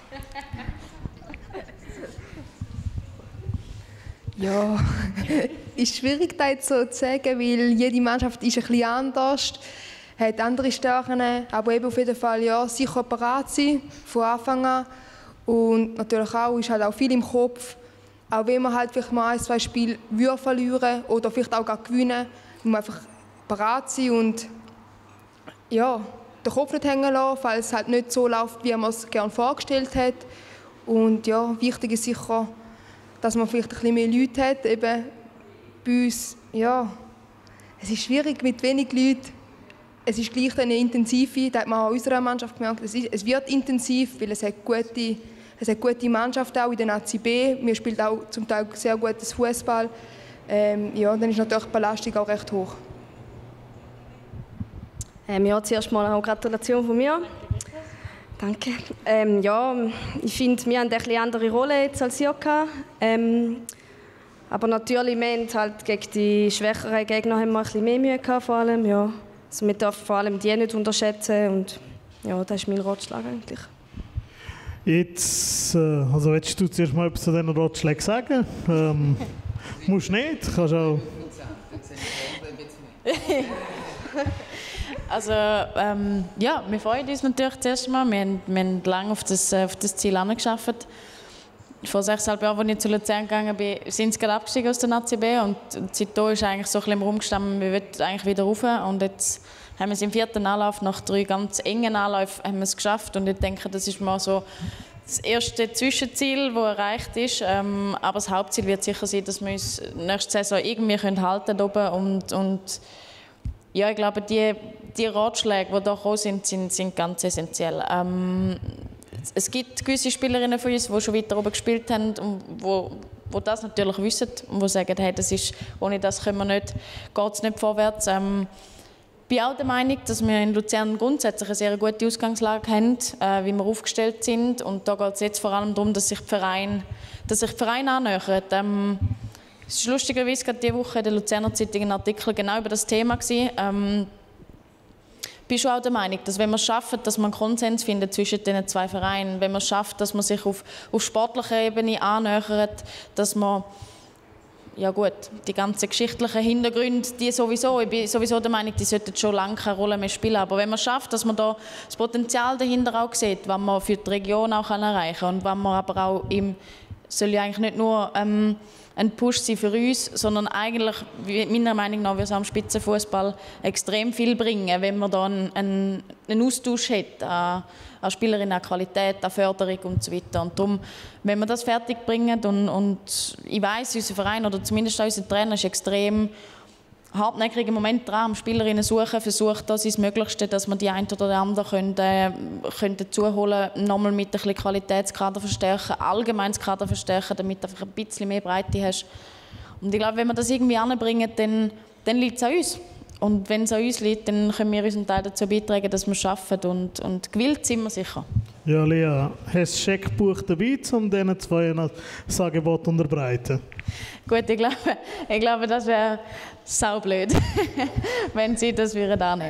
Ja, ist schwierig, das jetzt so zu sagen, weil jede Mannschaft ist ein bisschen anders, hat andere Stärken, aber eben auf jeden Fall ja, sicher parat sein, von Anfang an. Und natürlich auch, ist halt auch viel im Kopf. Auch wenn man halt vielleicht mal ein, zwei Spiele verlieren oder vielleicht auch gar gewinnen, muss man einfach parat sein und ja, den Kopf nicht hängen lassen, falls es halt nicht so läuft, wie man es gerne vorgestellt hat. Und ja, wichtig ist sicher, dass man vielleicht ein bisschen mehr Leute hat. Eben bei uns, ja, es ist schwierig mit wenig Leuten. Es ist gleich eine intensive, das hat man auch in unserer Mannschaft gemerkt, es, ist, es wird intensiv, weil es hat gute, es hat gute Mannschaft auch in der A C B. Wir spielen auch zum Teil sehr gutes Fußball. Ähm, ja, dann ist natürlich die Belastung auch recht hoch. Ähm, ja, zuerst mal eine Gratulation von mir. Danke. Ähm, ja, ich finde, wir haben eine etwas andere Rolle jetzt als ihr gehabt. Ähm, aber natürlich, wir haben halt gegen die schwächeren Gegner haben wir ein bisschen mehr Mühe gehabt, vor allem. Ja. Also wir dürfen vor allem die nicht unterschätzen und ja, das ist mein Ratschlag eigentlich. Jetzt, äh, also willst du zuerst mal etwas zu diesen Ratschlägen sagen? Ähm, musst nicht, kannst auch. Also ähm, ja, wir freuen uns natürlich zuerst mal. Wir haben, wir haben lange auf das, auf das Ziel angearbeitet. Vor sechseinhalb Jahren, als ich zu Luzern gegangen bin, sind sie gerade abgestiegen aus der A C B und seitdem ist eigentlich so ein bisschen im Raum gestanden, wir wollen eigentlich wieder rauf. Und jetzt haben wir es im vierten Anlauf, nach drei ganz engen Anläufen, haben wir es geschafft. Und ich denke, das ist mal so das erste Zwischenziel, das erreicht ist. Ähm, aber das Hauptziel wird sicher sein, dass wir uns nächste Saison irgendwie halten können und, und ja, ich glaube, die, die Ratschläge, die da gekommen sind, sind, sind ganz essentiell. Ähm, es gibt gewisse Spielerinnen von uns, die schon weiter oben gespielt haben und wo, wo das natürlich wissen und die sagen, hey, das ist, ohne das können wir nicht, geht es nicht vorwärts. Ähm, ich bin auch der Meinung, dass wir in Luzern grundsätzlich eine sehr gute Ausgangslage haben, äh, wie wir aufgestellt sind. Und da geht es jetzt vor allem darum, dass sich die Vereine, dass sich die Vereine annähern. Ähm, Es war lustigerweise gerade diese Woche in der Luzerner Zeitung ein Artikel genau über das Thema. Ähm, ich bin schon auch der Meinung, dass wenn wir es schaffen, dass man einen Konsens findet zwischen diesen zwei Vereinen, wenn man es schafft, dass man sich auf, auf sportlicher Ebene annähert, dass man ja gut, die ganzen geschichtlichen Hintergründe, die sowieso, ich bin sowieso der Meinung, die sollten schon lange keine Rolle mehr spielen. Aber wenn man es schafft, dass man da das Potenzial dahinter auch sieht, was man für die Region auch erreichen kann und was man aber auch im, soll ja eigentlich nicht nur ähm, ein Push sein für uns, sondern eigentlich, meiner Meinung nach, wird es am Spitzenfußball extrem viel bringen, wenn man da einen, einen, einen Austausch hat an, an Spielerinnen, an Qualität, an Förderung und so weiter. Und darum, wenn wir das fertig bringen und, und ich weiss, unser Verein oder zumindest unser Trainer ist extrem hartnäckig im Moment dran, am Spielerinnen suchen, versucht das das Möglichste, dass man die ein oder andere können, äh, können dazu holen, nochmal mit ein bisschen Qualitätskader verstärken, allgemeines Kader verstärken, damit du einfach ein bisschen mehr Breite hast. Und ich glaube, wenn wir das irgendwie anbringen, dann, dann liegt es an uns. Und wenn es an uns liegt, dann können wir unseren Teil dazu beitragen, dass wir es schaffen. Und, und gewillt sind wir sicher. Ja, Lea, hast du das Scheckbuch dabei, um diesen zwei das Angebot zu unterbreiten? Gut, ich glaube, ich glaube das wäre saublöd, wenn sie das würden annehmen.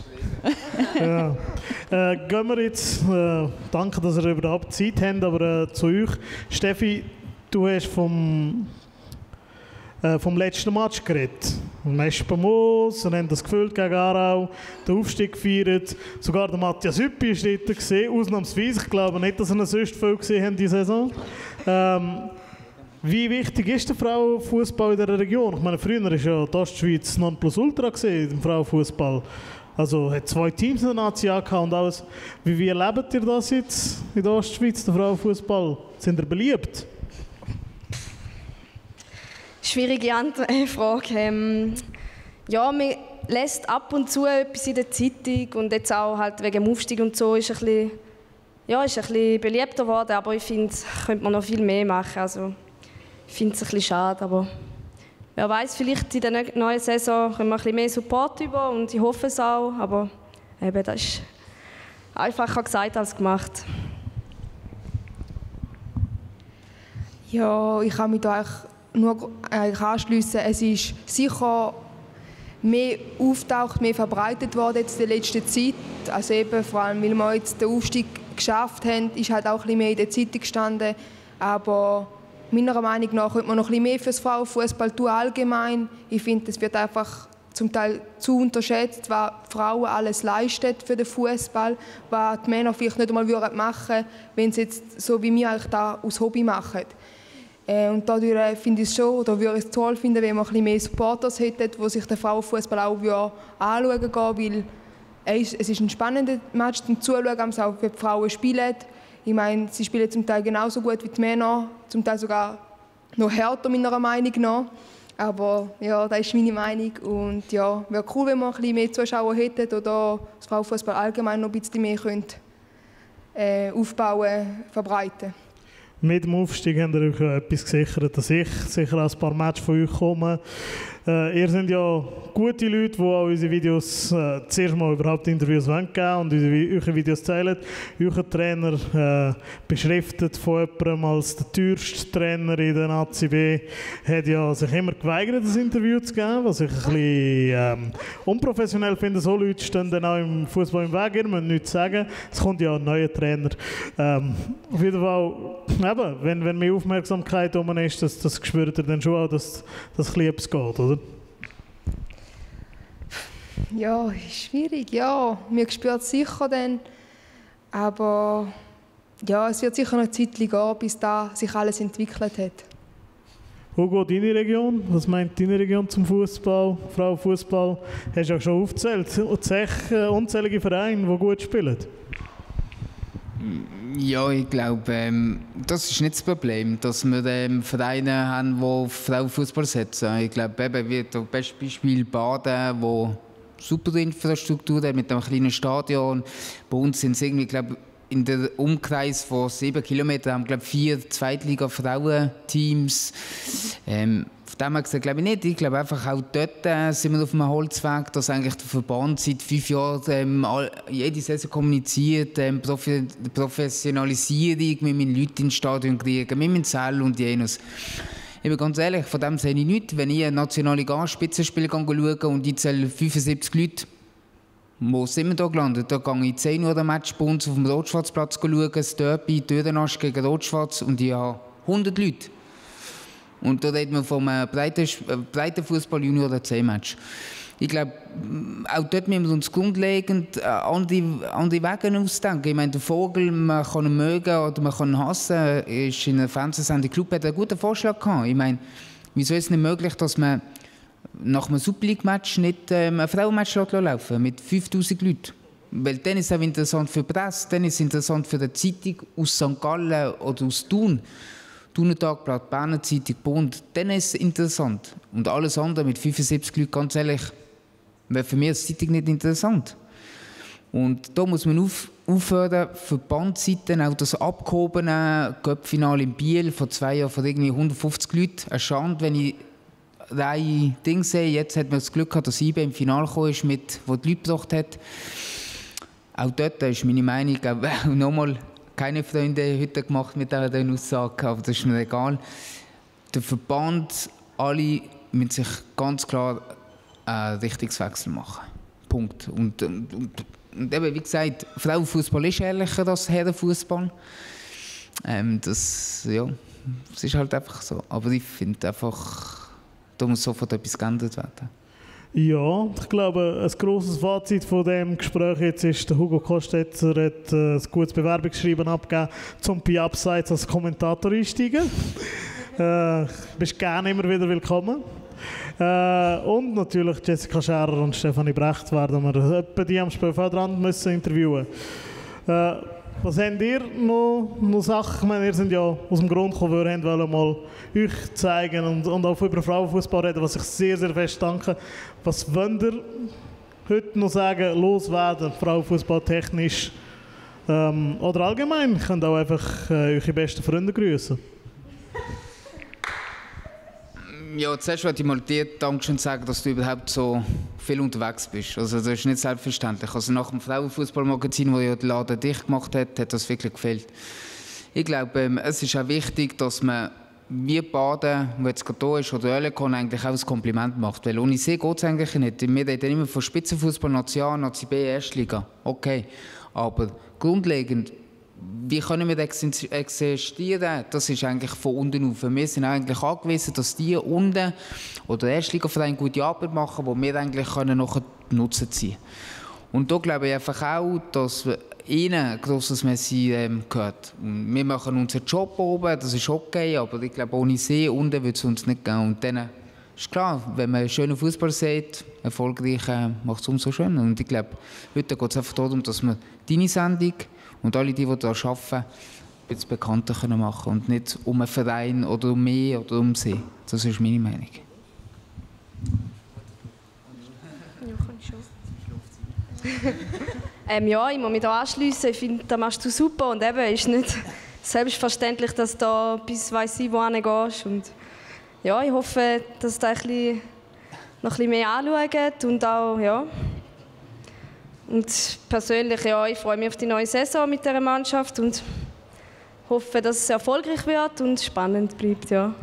Ja. Äh, gehen wir jetzt, äh, danke, dass ihr überhaupt Zeit habt, aber äh, zu euch. Steffi, du hast vom, äh, vom letzten Match geredet. Mespamos, wir haben das gefühlt gegen Aarau, den Aufstieg gefeiert. Sogar der Matthias Hüppi war dort gesehen, ausnahmsweise. Ich glaube nicht, dass er sonst viel gesehen haben diese Saison. Ähm, Wie wichtig ist der Frauenfußball in der Region? Ich meine, früher war ja die Ostschweiz Nonplusultra im Frauenfußball. Also hat zwei Teams in der Nazi gehabt und alles. Wie, wie erlebt ihr das jetzt in der Ostschweiz, der Frauenfußball? Sind ihr beliebt? Schwierige Frage. Ähm, ja, man lässt ab und zu etwas in der Zeitung und jetzt auch halt wegen dem Aufstieg und so ist ein bisschen, ja, ist ein bisschen beliebter geworden, aber ich finde, könnte man noch viel mehr machen. Also, ich finde es ein bisschen schade, aber wer weiß, vielleicht in der neuen Saison können wir ein bisschen mehr Support über und ich hoffe es auch, aber eben, das ist einfacher gesagt als gemacht. Ja, ich kann mich da nur anschliessen. Es ist sicher mehr auftaucht, mehr verbreitet worden jetzt in der letzten Zeit. Also eben, vor allem, weil wir jetzt den Aufstieg geschafft haben, ist halt auch ein bisschen mehr in der Zeitung gestanden. Aber meiner Meinung nach könnte man noch ein bisschen mehr für das Frauenfußball tun, allgemein. Ich finde, es wird einfach zum Teil zu unterschätzt, was Frauen alles leisten für den Fußball, was die Männer vielleicht nicht einmal machen würden, wenn sie jetzt so wie wir eigentlich da aus Hobby machen. Äh, und dadurch finde ich es schon, oder würde ich es toll finden, wenn man ein bisschen mehr Supporters hätte, die sich den Frauenfußball auch anschauen gehen, weil es ist ein spannender Match zum Zuschauen, auch wenn die Frauen spielen. Ich meine, sie spielen zum Teil genauso gut wie die Männer, zum Teil sogar noch härter, meiner Meinung nach. Aber ja, das ist meine Meinung. Und ja, wäre cool, wenn wir ein bisschen mehr Zuschauer hätten oder das Frauenfußball allgemein noch ein bisschen mehr könnte, äh, aufbauen, verbreiten. Mit dem Aufstieg haben wir euch etwas gesichert, dass ich sicher ein paar Matches von euch komme. Äh, ihr seid ja gute Leute, die auch unsere Videos äh, zuerst mal überhaupt Interviews geben wollen und unsere, eure Videos teilen. Euer Trainer äh, beschriftet von jemandem als der teuerste Trainer in der A C B, hat ja sich immer geweigert, das Interview zu geben, was ich ein bisschen ähm, unprofessionell finde. So Leute stehen dann auch im Fußball im Weg, ihr müsst nichts sagen. Es kommt ja ein neuer Trainer. Ähm, auf jeden Fall, eben, wenn, wenn mehr Aufmerksamkeit um ist, das, das spürt ihr dann schon auch, dass das etwas geht, oder? Ja, ist schwierig, ja. Mir spürt es sicher dann. Aber ja, es wird sicher noch eine Zeit gehen, bis da sich alles entwickelt hat. Hugo, deine Region? Was meint deine Region zum Fußball, Frauenfußball? Hast du auch schon aufgezählt? Zech, unzählige Vereine, die gut spielen? Ja, ich glaube, ähm, das ist nicht das Problem, dass wir ähm, Vereine haben, die auf Frauenfußball setzen. Ich glaube, eben wird das beste Beispiel Baden, wo super Infrastruktur hat mit einem kleinen Stadion. Bei uns sind es irgendwie, glaube in der Umkreis von sieben Kilometern haben wir, glaube vier Zweitliga-Frauenteams. Ähm, Von dem her glaube ich nicht. Ich glaube einfach auch dort äh, sind wir auf einem Holzweg, dass eigentlich der Verband seit fünf Jahren ähm, all, jede Saison kommuniziert, ähm, Profi Professionalisierung, wir müssen Leute ins Stadion kriegen, wir müssen Zell und jenes. Ich bin ganz ehrlich, von dem sehe ich nichts. Wenn ich ein Nationalliga-Spitzenspiel schaue und ich zähle fünfundsiebzig Leute, wo sind wir da gelandet? Da gehe ich zehn Uhr ein Match bei uns auf dem Rot-Schwarz-Platz schauen, das Derby, Dödenasch gegen Rot-Schwarz und ich habe hundert Leute. Und da reden wir vom Breitenfußball-Junior- oder C-Match. Ich glaube, auch dort müssen wir uns grundlegend andere, andere Wege ausdenken. Ich meine, der Vogel, man kann ihn mögen oder man kann ihn hassen, ist in einer Fernsehsendung Club hat einen guten Vorschlag gehabt. Ich meine, wieso ist es nicht möglich, dass man nach einem Super League-Match nicht ähm, ein Frauenmatch laufen mit fünftausend Leuten? Weil dann ist es auch interessant für die Presse, dann ist es interessant für die Zeitung aus Sankt Gallen oder aus Thun. Thuner Tagblatt, Berner Zeitung, Bund, dann ist es interessant. Und alles andere mit fünfundsiebzig Leuten, ganz ehrlich, wäre für mich als Zeitung nicht interessant. Und da muss man auf, aufhören, für die Bandseiten, auch das abgehobene Cup-Finale in Biel vor zwei Jahren von irgendwie hundertfünfzig Leuten. Eine Schande, wenn ich drei Dinge sehe. Jetzt hat man das Glück gehabt, dass I B im Finale gekommen ist, mit, wo die Leute gebracht hat. Auch dort ist meine Meinung, auch nochmal, keine Freunde heute gemacht mit dieser Aussage, aber das ist mir egal. Der Verband, alle müssen sich ganz klar einen Richtungswechsel machen. Punkt. Und, und, und, und eben, wie gesagt, Frauenfußball ist ehrlicher als Herrenfußball. Ähm, das, ja, das ist halt einfach so. Aber ich finde einfach, da muss sofort etwas geändert werden. Ja, ich glaube, ein grosses Fazit von dem Gespräch jetzt ist, der Hugo Kostetzer hat äh, ein gutes Bewerbungsschreiben abgegeben, zum bei Abseits als Kommentator einsteigen. äh, bist gerne immer wieder willkommen. Äh, und natürlich Jessica Scherer und Stefanie Brecht werden wir etwa die am Spielfeldrand müssen interviewen. Äh, Was habt ihr noch, noch Sachen? Ich meine, ihr seid ja aus dem Grund gekommen, wir wollen mal euch zeigen und, und auch über Frauenfußball reden, was ich sehr, sehr fest danke. Was wollt ihr heute noch sagen, loswerden, Frauenfußball technisch ähm, oder allgemein? Ihr könnt auch einfach äh, eure besten Freunde grüßen. Ja, zuerst wollte ich mal dir Dankeschön sagen, dass du überhaupt so viel unterwegs bist. Also das ist nicht selbstverständlich. Also nach dem Frauenfußballmagazin, das ja der Laden dicht gemacht hat, hat das wirklich gefehlt. Ich glaube, ähm, es ist auch wichtig, dass man wie Baden, der jetzt gerade da ist, oder Oerlikon, eigentlich auch ein Kompliment macht. Weil ohne sie geht es eigentlich nicht. Wir reden immer von Spitzenfußball, National, Nazi B, Erstliga. Okay, aber grundlegend, wie können wir existieren? Das ist eigentlich von unten auf. Wir sind eigentlich angewiesen, dass die unten oder Erstligavereine gute Arbeit machen, die wir eigentlich können nachher Nutzen ziehen. Und da glaube ich einfach auch, dass ihnen ein grosses Messi ähm, gehört. Und wir machen unseren Job oben, das ist okay, aber ich glaube, ohne sie unten würde es uns nicht gehen. Und dann ist klar, wenn man schönen Fußball sieht, erfolgreich, äh, macht es umso schöner. Und ich glaube, heute geht es einfach darum, dass wir deine Sendung und alle, die, die da arbeiten, ein bisschen bekannter können machen und nicht um einen Verein oder um mich oder um sie. Das ist meine Meinung. ähm, ja, ich muss mich da anschliessen. Ich finde, das machst du super und eben ist nicht selbstverständlich, dass du da bis weiss ich wo hingehst. Und ja, ich hoffe, dass da ein bisschen, noch ein bisschen mehr anschaut und auch, ja. Und persönlich, ja, ich freue mich auf die neue Saison mit dieser Mannschaft und hoffe, dass es erfolgreich wird und spannend bleibt, ja.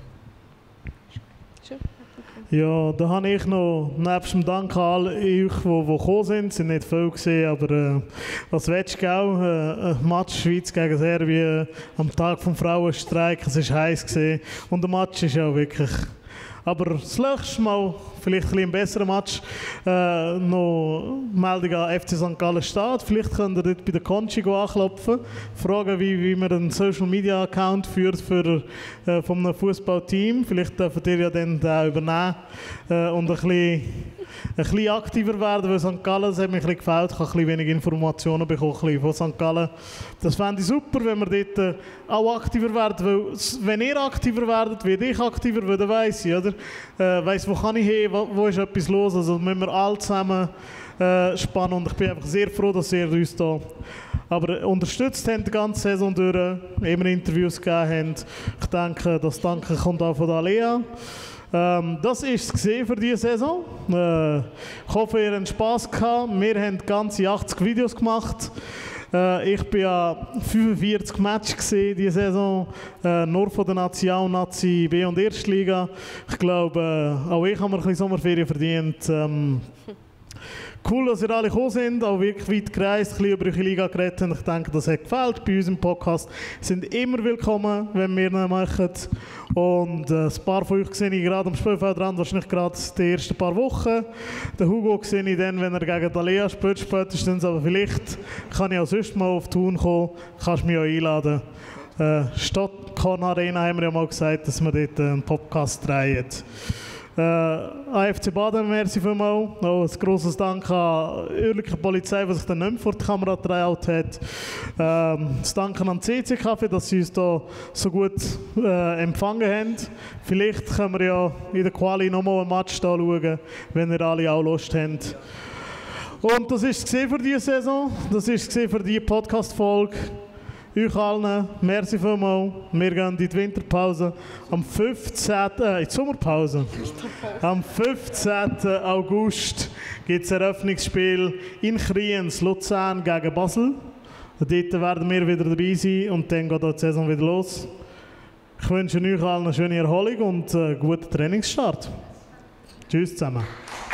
Ja, da habe ich noch, nebst dem Dank an alle euch, die, die gekommen sind, es sind nicht viele gesehen, aber äh, was willst du auch? Äh, ein Match Schweiz gegen Serbien am Tag des Frauenstreiks, es war heiß gewesen. Und der Match ist ja wirklich... Aber das nächste Mal, vielleicht ein, ein besserer Match, äh, noch Meldung an F C Sankt Gallen steht. Vielleicht könnt ihr dort bei der Conchi anklopfen, fragen, wie, wie man einen Social Media Account führt für, äh, von einem Fußballteam. Vielleicht dürft ihr ja dann den übernehmen äh, und ein bisschen, ein bisschen aktiver werden, weil Sankt Gallen, das hat mir ein bisschen gefällt, ich habe ein bisschen weniger Informationen bekommen ein bisschen von Sankt Gallen. Das fände ich super, wenn wir dort äh, auch aktiver werden, weil wenn ihr aktiver werdet, werde ich aktiver, weil dann weiss ich, oder? Äh, weiss, wo kann ich hin, wo, wo ist etwas los, also müssen wir alle zusammen äh, spannen und ich bin einfach sehr froh, dass ihr uns da aber unterstützt habt die ganze Saison durch, immer Interviews gegeben habt. Ich denke, das Danke kommt auch von Alea. Ähm, das war es für diese Saison. Äh, ich hoffe, ihr habt Spass gehabt. Wir haben ganze achtzig Videos gemacht. Äh, ich war ja fünfundvierzig Matches diese Saison, äh, nur von der National, Nazi B und Erstliga. Ich glaube, äh, auch ich habe mir ein bisschen Sommerferien verdient. Ähm, Cool, dass ihr alle gekommen sind, auch wirklich weit gereist, ein bisschen über eure Liga geredet haben. Ich denke, das hat gefällt bei uns im Podcast. Sie sind immer willkommen, wenn wir ihn machen. Und äh, ein paar von euch sehe ich gerade am Spielfeldrand, wahrscheinlich gerade die ersten paar Wochen. Den Hugo sehe ich dann, wenn er gegen Alea spielt, spätestens. Aber vielleicht kann ich auch sonst mal auf Thun kommen, kannst du mich auch einladen. Äh, Stadt Korn Arena haben wir ja mal gesagt, dass wir dort einen Podcast drehen. Äh, A F C Baden, merci vielmals. Auch ein grosses Dank an die örtliche Polizei, die sich dann nicht mehr vor die Kamera getraut hat. Ähm, das Dank an C C Kaffee, dass sie uns hier so gut äh, empfangen haben. Vielleicht können wir ja in der Quali nochmal ein Match da schauen, wenn ihr alle auch Lust habt. Und das war es für diese Saison. Das war es für diese Podcast-Folge. Euch allen, merci vielmals. Wir gehen in die Winterpause. Am fünfzehnten Äh, in die Sommerpause. Am fünfzehnten August gibt es ein Eröffnungsspiel in Kriens, Luzern gegen Basel. Dort werden wir wieder dabei sein und dann geht die Saison wieder los. Ich wünsche euch allen eine schöne Erholung und einen guten Trainingsstart. Tschüss zusammen.